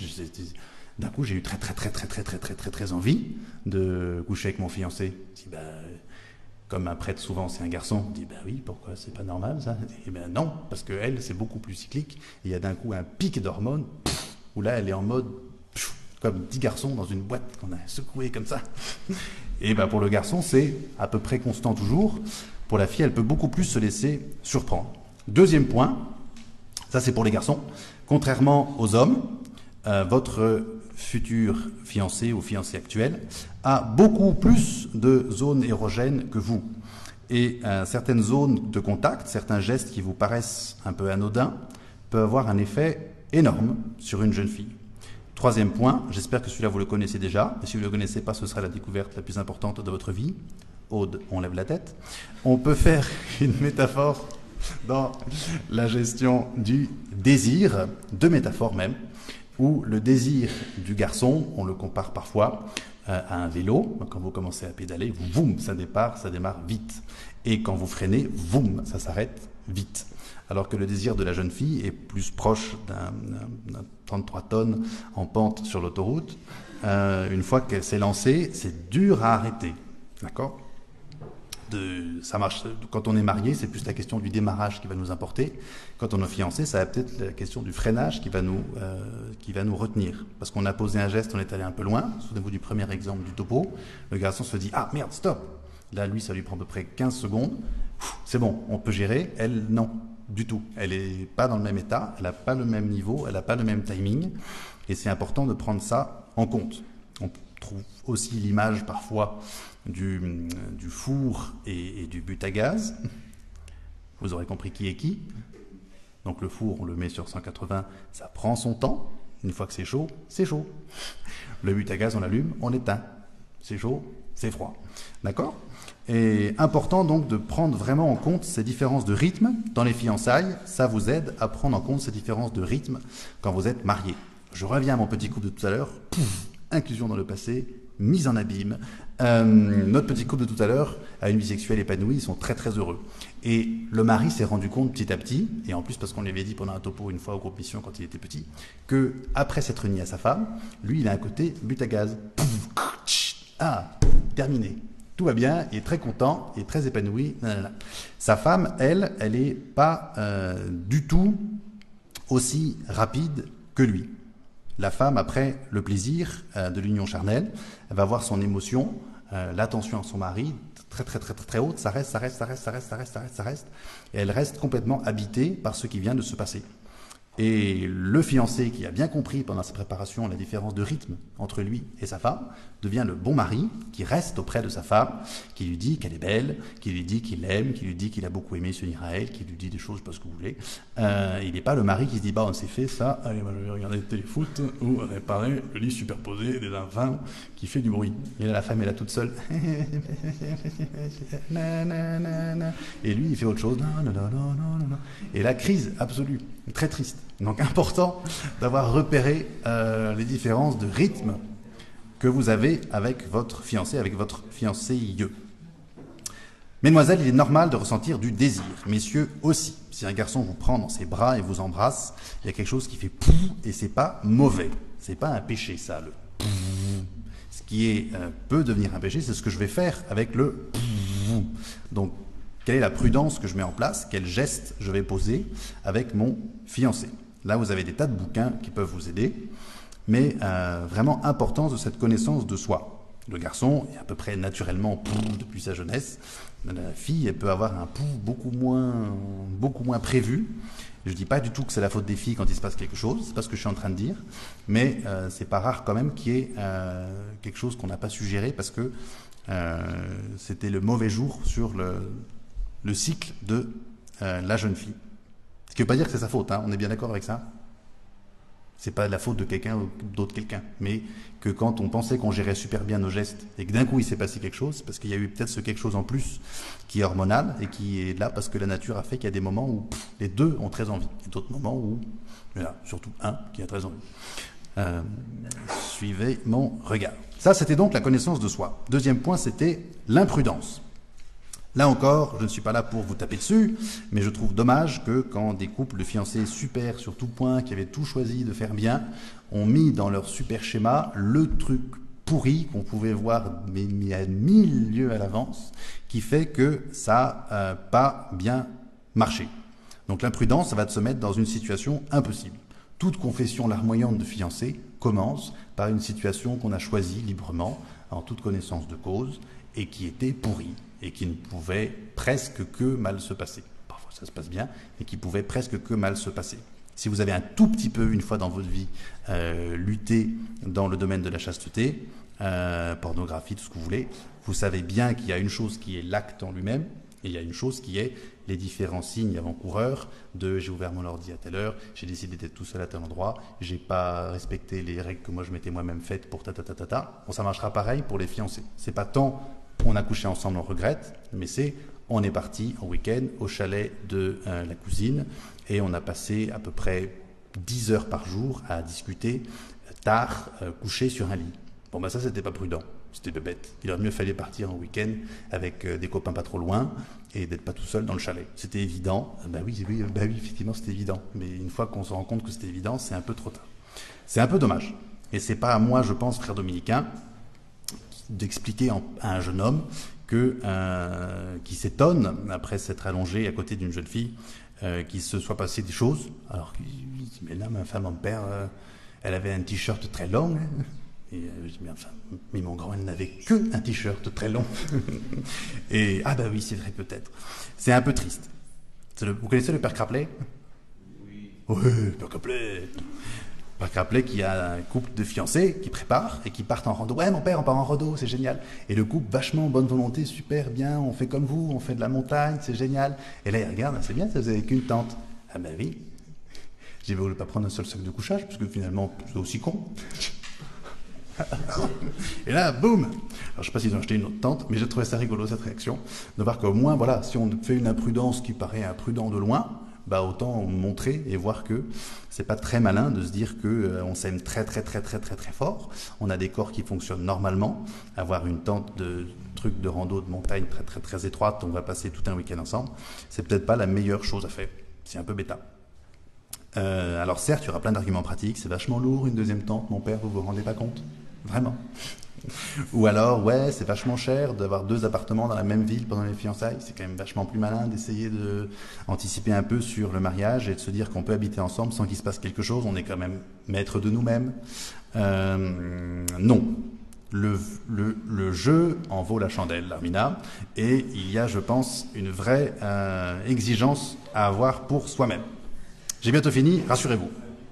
d'un coup, j'ai eu très très très très très très très très très envie de coucher avec mon fiancé. Je dis, bah, comme un prêtre, souvent, c'est un garçon. Je dis, bah oui, pourquoi c'est pas normal ça? Et ben non, parce que elle, c'est beaucoup plus cyclique. Et il y a d'un coup un pic d'hormones où là, elle est en mode pff, comme dix garçons dans une boîte qu'on a secoué comme ça. Et ben pour le garçon, c'est à peu près constant toujours. Pour la fille, elle peut beaucoup plus se laisser surprendre. Deuxième point. Ça, c'est pour les garçons. Contrairement aux hommes, euh, votre futur fiancé ou fiancé actuel a beaucoup plus de zones érogènes que vous. Et euh, certaines zones de contact, certains gestes qui vous paraissent un peu anodins, peuvent avoir un effet énorme sur une jeune fille. Troisième point, j'espère que celui-là vous le connaissez déjà, mais si vous ne le connaissez pas, ce sera la découverte la plus importante de votre vie. Aude, on lève la tête. On peut faire une métaphore dans la gestion du désir, deux métaphores même, où le désir du garçon, on le compare parfois euh, à un vélo. Quand vous commencez à pédaler, voum, ça départ, ça démarre vite. Et quand vous freinez, voum, ça s'arrête vite. Alors que le désir de la jeune fille est plus proche d'un, d'un trente-trois tonnes en pente sur l'autoroute. Euh, une fois qu'elle s'est lancée, c'est dur à arrêter. D'accord ? De, ça marche. Quand on est marié, c'est plus la question du démarrage qui va nous importer. Quand on est fiancé, ça va peut-être la question du freinage qui va nous, euh, qui va nous retenir. Parce qu'on a posé un geste, on est allé un peu loin. Souvenez-vous du premier exemple du topo. Le garçon se dit « Ah merde, stop !» Là, lui, ça lui prend à peu près quinze secondes. C'est bon, on peut gérer. Elle, non, du tout. Elle n'est pas dans le même état, elle n'a pas le même niveau, elle n'a pas le même timing. Et c'est important de prendre ça en compte. On trouve aussi l'image parfois Du, du four et, et du but à gaz. Vous aurez compris qui est qui. Donc le four, on le met sur cent quatre-vingts, ça prend son temps. Une fois que c'est chaud, c'est chaud. Le but à gaz, on l'allume, on l'éteint. C'est chaud, c'est froid. D'accord ? Et important donc de prendre vraiment en compte ces différences de rythme dans les fiançailles. Ça vous aide à prendre en compte ces différences de rythme quand vous êtes marié. Je reviens à mon petit couple de tout à l'heure. Pouf, inclusion dans le passé, mise en abîme. Euh, notre petit couple de tout à l'heure a une vie sexuelle épanouie, ils sont très très heureux. Et le mari s'est rendu compte petit à petit, et en plus parce qu'on lui avait dit pendant un topo une fois au groupe Mission quand il était petit, que après s'être uni à sa femme, lui il a un côté but à gaz. Ah, terminé. tout va bien, il est très content, il est très épanoui. Nanana. Sa femme, elle, elle n'est pas euh, du tout aussi rapide que lui. La femme, après le plaisir euh, de l'union charnelle, elle va voir son émotion, euh, l'attention à son mari, très très très très très haute, ça reste, ça reste, ça reste, ça reste, ça reste, ça reste, ça reste, et elle reste complètement habitée par ce qui vient de se passer. Et le fiancé, qui a bien compris pendant sa préparation la différence de rythme entre lui et sa femme, devient le bon mari qui reste auprès de sa femme, qui lui dit qu'elle est belle, qui lui dit qu'il l'aime, qui lui dit qu'il a beaucoup aimé se unir à elle, qui lui dit des choses parce que vous voulez. Euh, il n'est pas le mari qui se dit bah on s'est fait ça, allez moi je vais regarder le téléfoot ou réparer le lit superposé des enfants qui fait du bruit. Et là la femme est là toute seule. Et lui il fait autre chose. Et la crise absolue, très triste. Donc important d'avoir repéré euh, les différences de rythme que vous avez avec votre fiancé, avec votre fiancé. Mesdemoiselles, il est normal de ressentir du désir. Messieurs aussi. Si un garçon vous prend dans ses bras et vous embrasse, il y a quelque chose qui fait pou et c'est pas mauvais. C'est pas un péché ça, le pou. Ce qui est, euh, peut devenir un péché, c'est ce que je vais faire avec le pou. Donc, quelle est la prudence que je mets en place? Quel geste je vais poser avec mon fiancé? Là, vous avez des tas de bouquins qui peuvent vous aider, mais euh, vraiment importance de cette connaissance de soi. Le garçon est à peu près naturellement pouf depuis sa jeunesse. La fille, elle peut avoir un pouf beaucoup moins, beaucoup moins prévu. Je ne dis pas du tout que c'est la faute des filles quand il se passe quelque chose, c'est pas ce que je suis en train de dire, mais euh, c'est pas rare quand même qu'il y ait euh, quelque chose qu'on n'a pas su gérer parce que euh, c'était le mauvais jour sur le, le cycle de euh, la jeune fille. Ce qui ne veut pas dire que c'est sa faute, hein, on est bien d'accord avec ça? C'est pas la faute de quelqu'un ou d'autre quelqu'un, mais que quand on pensait qu'on gérait super bien nos gestes et que d'un coup il s'est passé quelque chose, parce qu'il y a eu peut-être ce quelque chose en plus qui est hormonal et qui est là parce que la nature a fait qu'il y a des moments où pff, les deux ont très envie, et d'autres moments où, voilà, surtout un qui a très envie. Euh, suivez mon regard. Ça, c'était donc la connaissance de soi. Deuxième point, c'était l'imprudence. Là encore, je ne suis pas là pour vous taper dessus, mais je trouve dommage que quand des couples de fiancés super sur tout point, qui avaient tout choisi de faire bien, ont mis dans leur super schéma le truc pourri qu'on pouvait voir mais, mais à mille lieues à l'avance, qui fait que ça n'a euh, pas bien marché. Donc l'imprudence, ça va se mettre dans une situation impossible. Toute confession larmoyante de fiancés commence par une situation qu'on a choisie librement, en toute connaissance de cause, et qui était pourrie, et qui ne pouvait presque que mal se passer. Parfois ça se passe bien, mais qui pouvait presque que mal se passer. Si vous avez un tout petit peu, une fois dans votre vie, euh, lutté dans le domaine de la chasteté, euh, pornographie, tout ce que vous voulez, vous savez bien qu'il y a une chose qui est l'acte en lui-même, et il y a une chose qui est les différents signes avant-coureurs de j'ai ouvert mon ordi à telle heure, j'ai décidé d'être tout seul à tel endroit, j'ai pas respecté les règles que moi je m'étais moi-même faites pour ta ta ta ta ta. Bon, ça marchera pareil pour les fiancés. C'est pas tant on a couché ensemble, on regrette, mais c'est on est parti en week-end au chalet de euh, la cousine et on a passé à peu près dix heures par jour à discuter tard, euh, couché sur un lit. Bon, ben ça, c'était pas prudent, c'était bébête. Il aurait mieux fallu partir en week-end avec euh, des copains pas trop loin et d'être pas tout seul dans le chalet. C'était évident, ben oui, oui, ben oui, effectivement, c'était évident. Mais une fois qu'on se rend compte que c'était évident, c'est un peu trop tard. C'est un peu dommage. Et c'est pas à moi, je pense, frère dominicain, d'expliquer à un jeune homme que, euh, qui s'étonne, après s'être allongé à côté d'une jeune fille, euh, qu'il se soit passé des choses. Alors qu'il dit, mais là, ma femme, mon père, euh, elle avait un t-shirt très long. Hein. Et euh, je dis, mais enfin, mais mon grand, elle n'avait que un t-shirt très long. Et, ah bah oui, c'est vrai, peut-être. C'est un peu triste. Le, vous connaissez le père Craplet? Oui. Oui, le père Craplet. Père Craplet qui a un couple de fiancés qui préparent et qui partent en rando. Ouais, mon père, on part en rando, c'est génial. Et le couple, vachement bonne volonté, super bien, on fait comme vous, on fait de la montagne, c'est génial. Et là, il regarde, c'est bien, ça faisait avec une tente. Ah ben oui. J'ai voulu pas prendre un seul sac de couchage, parce que finalement, c'est aussi con. Et là, boum. Alors, je sais pas s'ils ont acheté une autre tente, mais j'ai trouvé ça rigolo, cette réaction, de voir qu'au moins, voilà, si on fait une imprudence qui paraît imprudent de loin, bah autant montrer et voir que c'est pas très malin de se dire que euh, on s'aime très très très très très très fort, on a des corps qui fonctionnent normalement, avoir une tente de trucs de rando de montagne très très très étroite, on va passer tout un week-end ensemble, c'est peut-être pas la meilleure chose à faire, c'est un peu bêta. Euh, alors certes, il y aura plein d'arguments pratiques, c'est vachement lourd une deuxième tente, mon père, vous vous rendez pas compte? Vraiment. Ou alors, ouais, c'est vachement cher d'avoir deux appartements dans la même ville pendant les fiançailles. C'est quand même vachement plus malin d'essayer d'anticiper un peu sur le mariage et de se dire qu'on peut habiter ensemble sans qu'il se passe quelque chose. On est quand même maître de nous-mêmes. Euh, non. Le, le, le jeu en vaut la chandelle, Armina. Et il y a, je pense, une vraie euh, exigence à avoir pour soi-même. J'ai bientôt fini, rassurez-vous.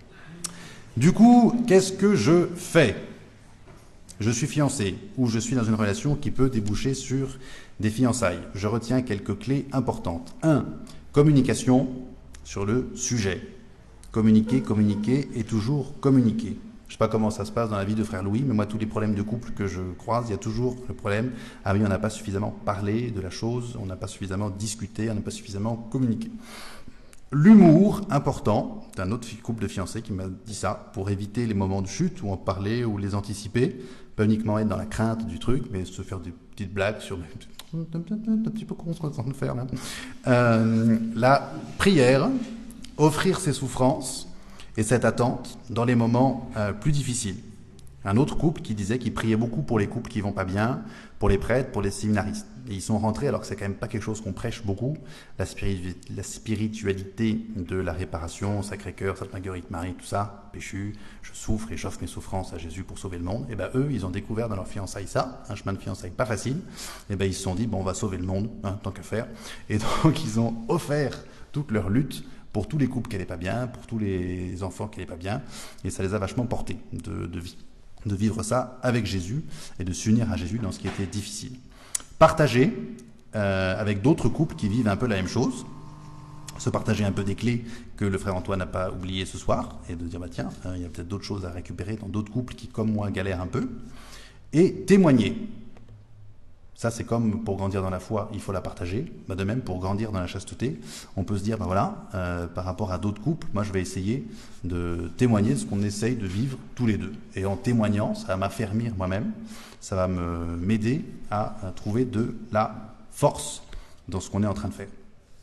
Du coup, qu'est-ce que je fais ? Je suis fiancé ou je suis dans une relation qui peut déboucher sur des fiançailles. Je retiens quelques clés importantes. un. Communication sur le sujet. Communiquer, communiquer et toujours communiquer. Je ne sais pas comment ça se passe dans la vie de frère Louis, mais moi, tous les problèmes de couple que je croise, il y a toujours le problème. Ah oui, on n'a pas suffisamment parlé de la chose, on n'a pas suffisamment discuté, on n'a pas suffisamment communiqué. L'humour, important, c'est un autre couple de fiancés qui m'a dit ça, pour éviter les moments de chute où en parler ou les anticiper, pas uniquement être dans la crainte du truc, mais se faire des petites blagues sur un petit peu qu'on se ressent de faire là. Euh, la prière, offrir ses souffrances et cette attente dans les moments euh, plus difficiles. Un autre couple qui disait qu'il priait beaucoup pour les couples qui vont pas bien, pour les prêtres, pour les séminaristes. Et ils sont rentrés, alors que c'est quand même pas quelque chose qu'on prêche beaucoup, la, spiritu- la spiritualité de la réparation, Sacré-Cœur, Sainte Marguerite Marie, tout ça, péchu, je souffre et j'offre mes souffrances à Jésus pour sauver le monde. Et ben eux, ils ont découvert dans leur fiançailles ça, un chemin de fiançailles pas facile. Et ben ils se sont dit, bon, on va sauver le monde, hein, tant qu'à faire. Et donc ils ont offert toute leur lutte pour tous les couples qui n'allaient pas bien, pour tous les enfants qui n'allaient pas bien. Et ça les a vachement portés de, de vie. de vivre ça avec Jésus et de s'unir à Jésus dans ce qui était difficile. Partager euh, avec d'autres couples qui vivent un peu la même chose, se partager un peu des clés que le frère Antoine n'a pas oubliées ce soir, et de dire, bah tiens, euh, il y a peut-être d'autres choses à récupérer dans d'autres couples qui, comme moi, galèrent un peu, et témoigner. Ça, c'est comme pour grandir dans la foi, il faut la partager. Bah, de même, pour grandir dans la chasteté, on peut se dire, bah voilà, euh, par rapport à d'autres couples, moi je vais essayer de témoigner de ce qu'on essaye de vivre tous les deux. Et en témoignant, ça va m'affermir moi-même, ça va me, m'aider à, à trouver de la force dans ce qu'on est en train de faire.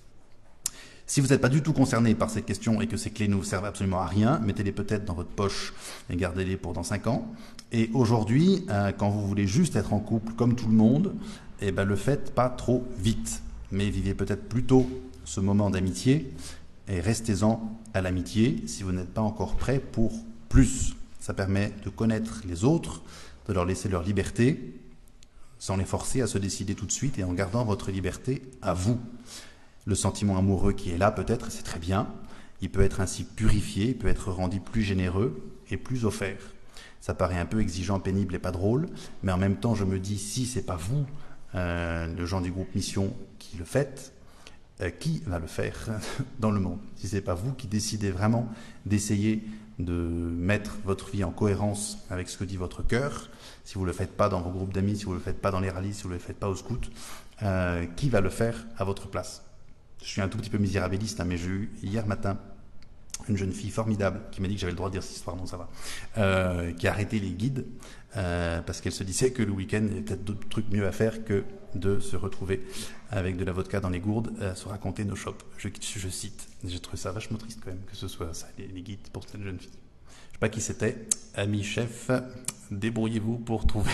Si vous n'êtes pas du tout concerné par cette question et que ces clés ne vous servent absolument à rien, mettez-les peut-être dans votre poche et gardez-les pour dans cinq ans. Et aujourd'hui, euh, quand vous voulez juste être en couple comme tout le monde, eh ben, le faites pas trop vite. Mais vivez peut-être plutôt ce moment d'amitié et restez-en à l'amitié si vous n'êtes pas encore prêt pour plus. Ça permet de connaître les autres, de leur laisser leur liberté, sans les forcer à se décider tout de suite et en gardant votre liberté à vous. Le sentiment amoureux qui est là, peut-être, c'est très bien. Il peut être ainsi purifié, il peut être rendu plus généreux et plus offert. Ça paraît un peu exigeant, pénible et pas drôle, mais en même temps, je me dis, si c'est pas vous, euh, le gens du groupe Mission, qui le faites, euh, qui va le faire dans le monde? Si c'est pas vous qui décidez vraiment d'essayer de mettre votre vie en cohérence avec ce que dit votre cœur, si vous le faites pas dans vos groupes d'amis, si vous le faites pas dans les rallyes, si vous le faites pas au scout, euh, qui va le faire à votre place? Je suis un tout petit peu misérabiliste, hein, mais j'ai eu hier matin une jeune fille formidable qui m'a dit que j'avais le droit de dire cette histoire, non ça va, euh, qui a arrêté les guides euh, parce qu'elle se disait que le week-end, il y avait peut-être d'autres trucs mieux à faire que de se retrouver avec de la vodka dans les gourdes, euh, se raconter nos chopes. Je, je cite. J'ai trouvé ça vachement triste quand même que ce soit ça, les, les guides pour cette jeune fille. Je ne sais pas qui c'était. Ami chef, débrouillez-vous pour trouver...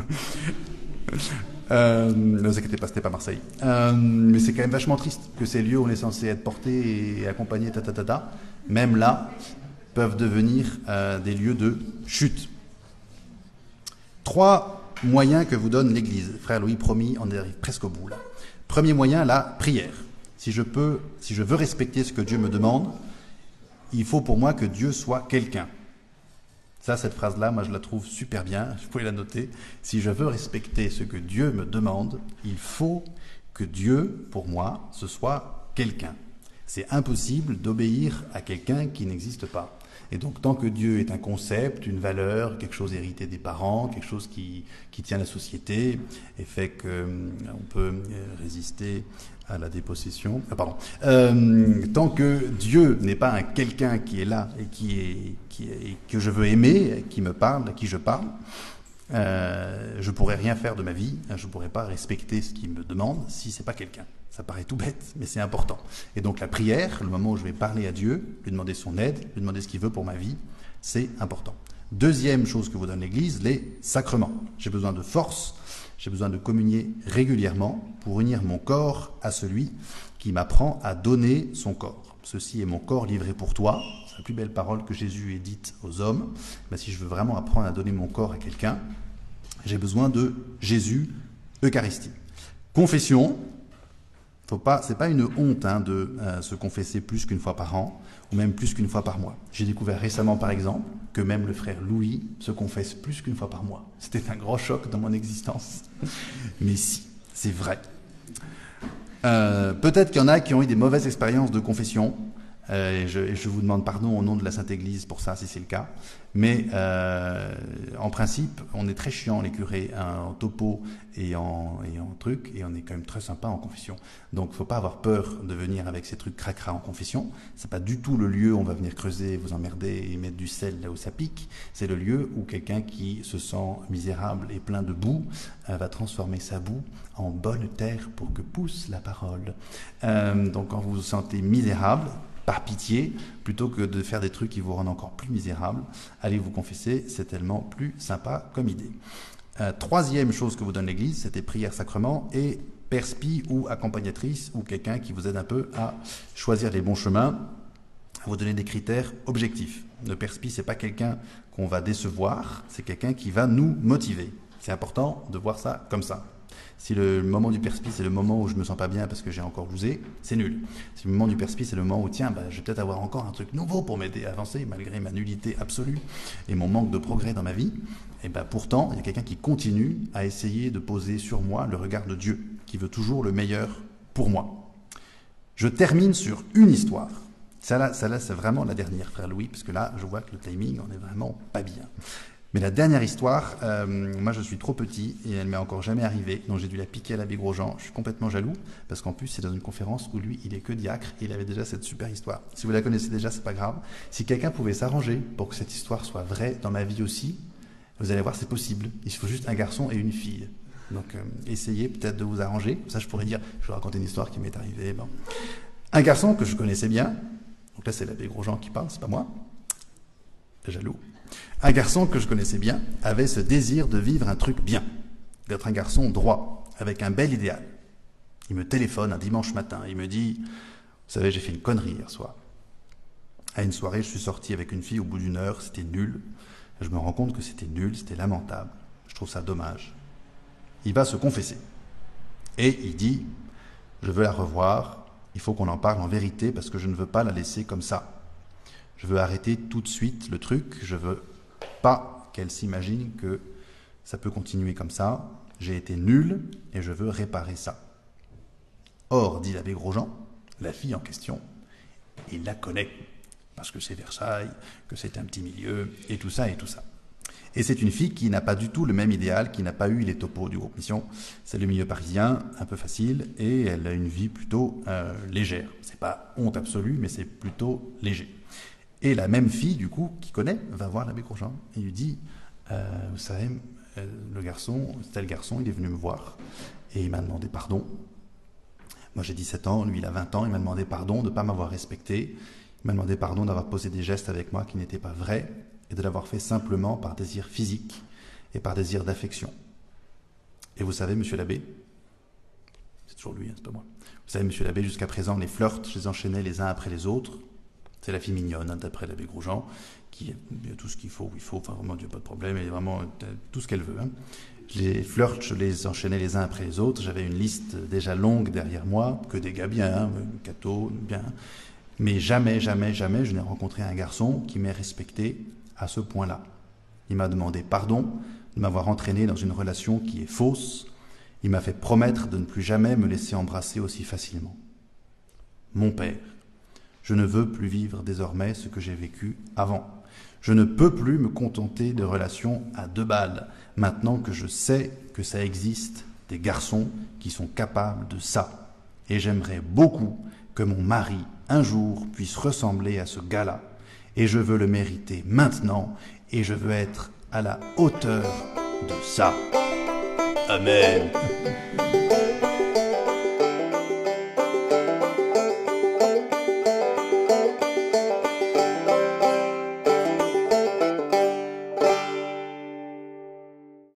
Euh, ne vous inquiétez pas, c'était pas Marseille. Euh, mais c'est quand même vachement triste que ces lieux où on est censé être porté et accompagné, ta, ta, ta, ta, même là, peuvent devenir euh, des lieux de chute. Trois moyens que vous donne l'Église. Frère Louis, promis, on arrive presque au bout là. Premier moyen, la prière. Si je peux, si je veux respecter ce que Dieu me demande, il faut pour moi que Dieu soit quelqu'un. Ça, cette phrase-là, moi, je la trouve super bien. Vous pouvez la noter. Si je veux respecter ce que Dieu me demande, il faut que Dieu, pour moi, ce soit quelqu'un. C'est impossible d'obéir à quelqu'un qui n'existe pas. Et donc, tant que Dieu est un concept, une valeur, quelque chose hérité des parents, quelque chose qui, qui tient la société et fait qu'on euh, peut résister à la dépossession. Ah, pardon. Euh, tant que Dieu n'est pas un quelqu'un qui est là et qui est, qui est que je veux aimer, qui me parle, à qui je parle, euh, je pourrais rien faire de ma vie. Je pourrais pas respecter ce qu'il me demande si c'est pas quelqu'un. Ça paraît tout bête, mais c'est important. Et donc la prière, le moment où je vais parler à Dieu, lui demander son aide, lui demander ce qu'il veut pour ma vie, c'est important. Deuxième chose que vous donne l'Église, les sacrements. J'ai besoin de force, j'ai besoin de communier régulièrement pour unir mon corps à celui qui m'apprend à donner son corps. Ceci est mon corps livré pour toi. C'est la plus belle parole que Jésus ait dite aux hommes. Mais si je veux vraiment apprendre à donner mon corps à quelqu'un, j'ai besoin de Jésus, Eucharistie. Confession. Faut pas, c'est pas une honte hein, de euh, se confesser plus qu'une fois par an, ou même plus qu'une fois par mois. J'ai découvert récemment, par exemple, que même le frère Louis se confesse plus qu'une fois par mois. C'était un grand choc dans mon existence. Mais si, c'est vrai. Euh, peut-être qu'il y en a qui ont eu des mauvaises expériences de confession, euh, et, je, et je vous demande pardon au nom de la Sainte Église pour ça, si c'est le cas. Mais euh, en principe, on est très chiant les curés hein, en topo et en, et en truc, et on est quand même très sympa en confession. Donc, faut pas avoir peur de venir avec ces trucs cracra en confession. C'est pas du tout le lieu où on va venir creuser, vous emmerder et mettre du sel là où ça pique. C'est le lieu où quelqu'un qui se sent misérable et plein de boue euh, va transformer sa boue en bonne terre pour que pousse la parole. Euh, donc, quand vous vous sentez misérable, par pitié, plutôt que de faire des trucs qui vous rendent encore plus misérable, allez vous confesser, c'est tellement plus sympa comme idée. Euh, troisième chose que vous donne l'Église, c'était prière, sacrement et perspi ou accompagnatrice ou quelqu'un qui vous aide un peu à choisir les bons chemins, à vous donner des critères objectifs. Le perspi, c'est pas quelqu'un qu'on va décevoir, c'est quelqu'un qui va nous motiver. C'est important de voir ça comme ça. Si le moment du perspi, c'est le moment où je me sens pas bien parce que j'ai encore bousé, c'est nul. Si le moment du perspi, c'est le moment où, tiens, bah, je vais peut-être avoir encore un truc nouveau pour m'aider à avancer, malgré ma nullité absolue et mon manque de progrès dans ma vie, et ben pourtant, il y a quelqu'un qui continue à essayer de poser sur moi le regard de Dieu, qui veut toujours le meilleur pour moi. Je termine sur une histoire. Ça là, ça là c'est vraiment la dernière, frère Louis, parce que là, je vois que le timing, on est vraiment pas bien. Mais la dernière histoire, euh, moi je suis trop petit et elle m'est encore jamais arrivée, donc j'ai dû la piquer à l'abbé Grosjean. Je suis complètement jaloux, parce qu'en plus c'est dans une conférence où lui, il est que diacre et il avait déjà cette super histoire. Si vous la connaissez déjà, c'est pas grave. Si quelqu'un pouvait s'arranger pour que cette histoire soit vraie dans ma vie aussi, vous allez voir, c'est possible. Il faut juste un garçon et une fille. Donc euh, essayez peut-être de vous arranger. Ça, je pourrais dire, je vais raconter une histoire qui m'est arrivée. Bon. Un garçon que je connaissais bien, donc là c'est l'abbé Grosjean qui parle, c'est pas moi, jaloux. Un garçon que je connaissais bien avait ce désir de vivre un truc bien, d'être un garçon droit, avec un bel idéal. Il me téléphone un dimanche matin, il me dit « Vous savez, j'ai fait une connerie hier soir. À une soirée, je suis sorti avec une fille au bout d'une heure, c'était nul. Je me rends compte que c'était nul, c'était lamentable. Je trouve ça dommage. » Il va se confesser. Et il dit « Je veux la revoir, il faut qu'on en parle en vérité parce que je ne veux pas la laisser comme ça. Je veux arrêter tout de suite le truc, je veux pas qu'elle s'imagine que ça peut continuer comme ça. J'ai été nul et je veux réparer ça. » Or, dit l'abbé Grosjean, la fille en question, il la connaît, parce que c'est Versailles, que c'est un petit milieu, et tout ça, et tout ça. Et c'est une fille qui n'a pas du tout le même idéal, qui n'a pas eu les topos du groupe Mission. C'est le milieu parisien, un peu facile, et elle a une vie plutôt euh, légère. C'est pas honte absolue, mais c'est plutôt léger. Et la même fille, du coup, qui connaît, va voir l'abbé Grosjean et lui dit euh, « Vous savez, le garçon, c'était le garçon, il est venu me voir et il m'a demandé pardon. Moi, j'ai dix-sept ans, lui, il a vingt ans, il m'a demandé pardon de ne pas m'avoir respecté. Il m'a demandé pardon d'avoir posé des gestes avec moi qui n'étaient pas vrais et de l'avoir fait simplement par désir physique et par désir d'affection. Et vous savez, monsieur l'abbé, c'est toujours lui, hein, c'est pas moi. Vous savez, monsieur l'abbé, jusqu'à présent, les flirts, je les enchaînais les uns après les autres. C'est la fille mignonne, hein, d'après l'abbé Grosjean, qui a tout ce qu'il faut, où il faut, enfin vraiment, Dieu, pas de problème, elle est vraiment tout ce qu'elle veut. Hein. Les flirts, je les enchaînais les uns après les autres, j'avais une liste déjà longue derrière moi, que des gars bien, hein, cathos, bien, mais jamais, jamais, jamais, je n'ai rencontré un garçon qui m'ait respecté à ce point-là. Il m'a demandé pardon de m'avoir entraîné dans une relation qui est fausse, il m'a fait promettre de ne plus jamais me laisser embrasser aussi facilement. Mon père, je ne veux plus vivre désormais ce que j'ai vécu avant. Je ne peux plus me contenter de relations à deux balles, maintenant que je sais que ça existe des garçons qui sont capables de ça. Et j'aimerais beaucoup que mon mari, un jour, puisse ressembler à ce gars-là. Et je veux le mériter maintenant, et je veux être à la hauteur de ça. Amen.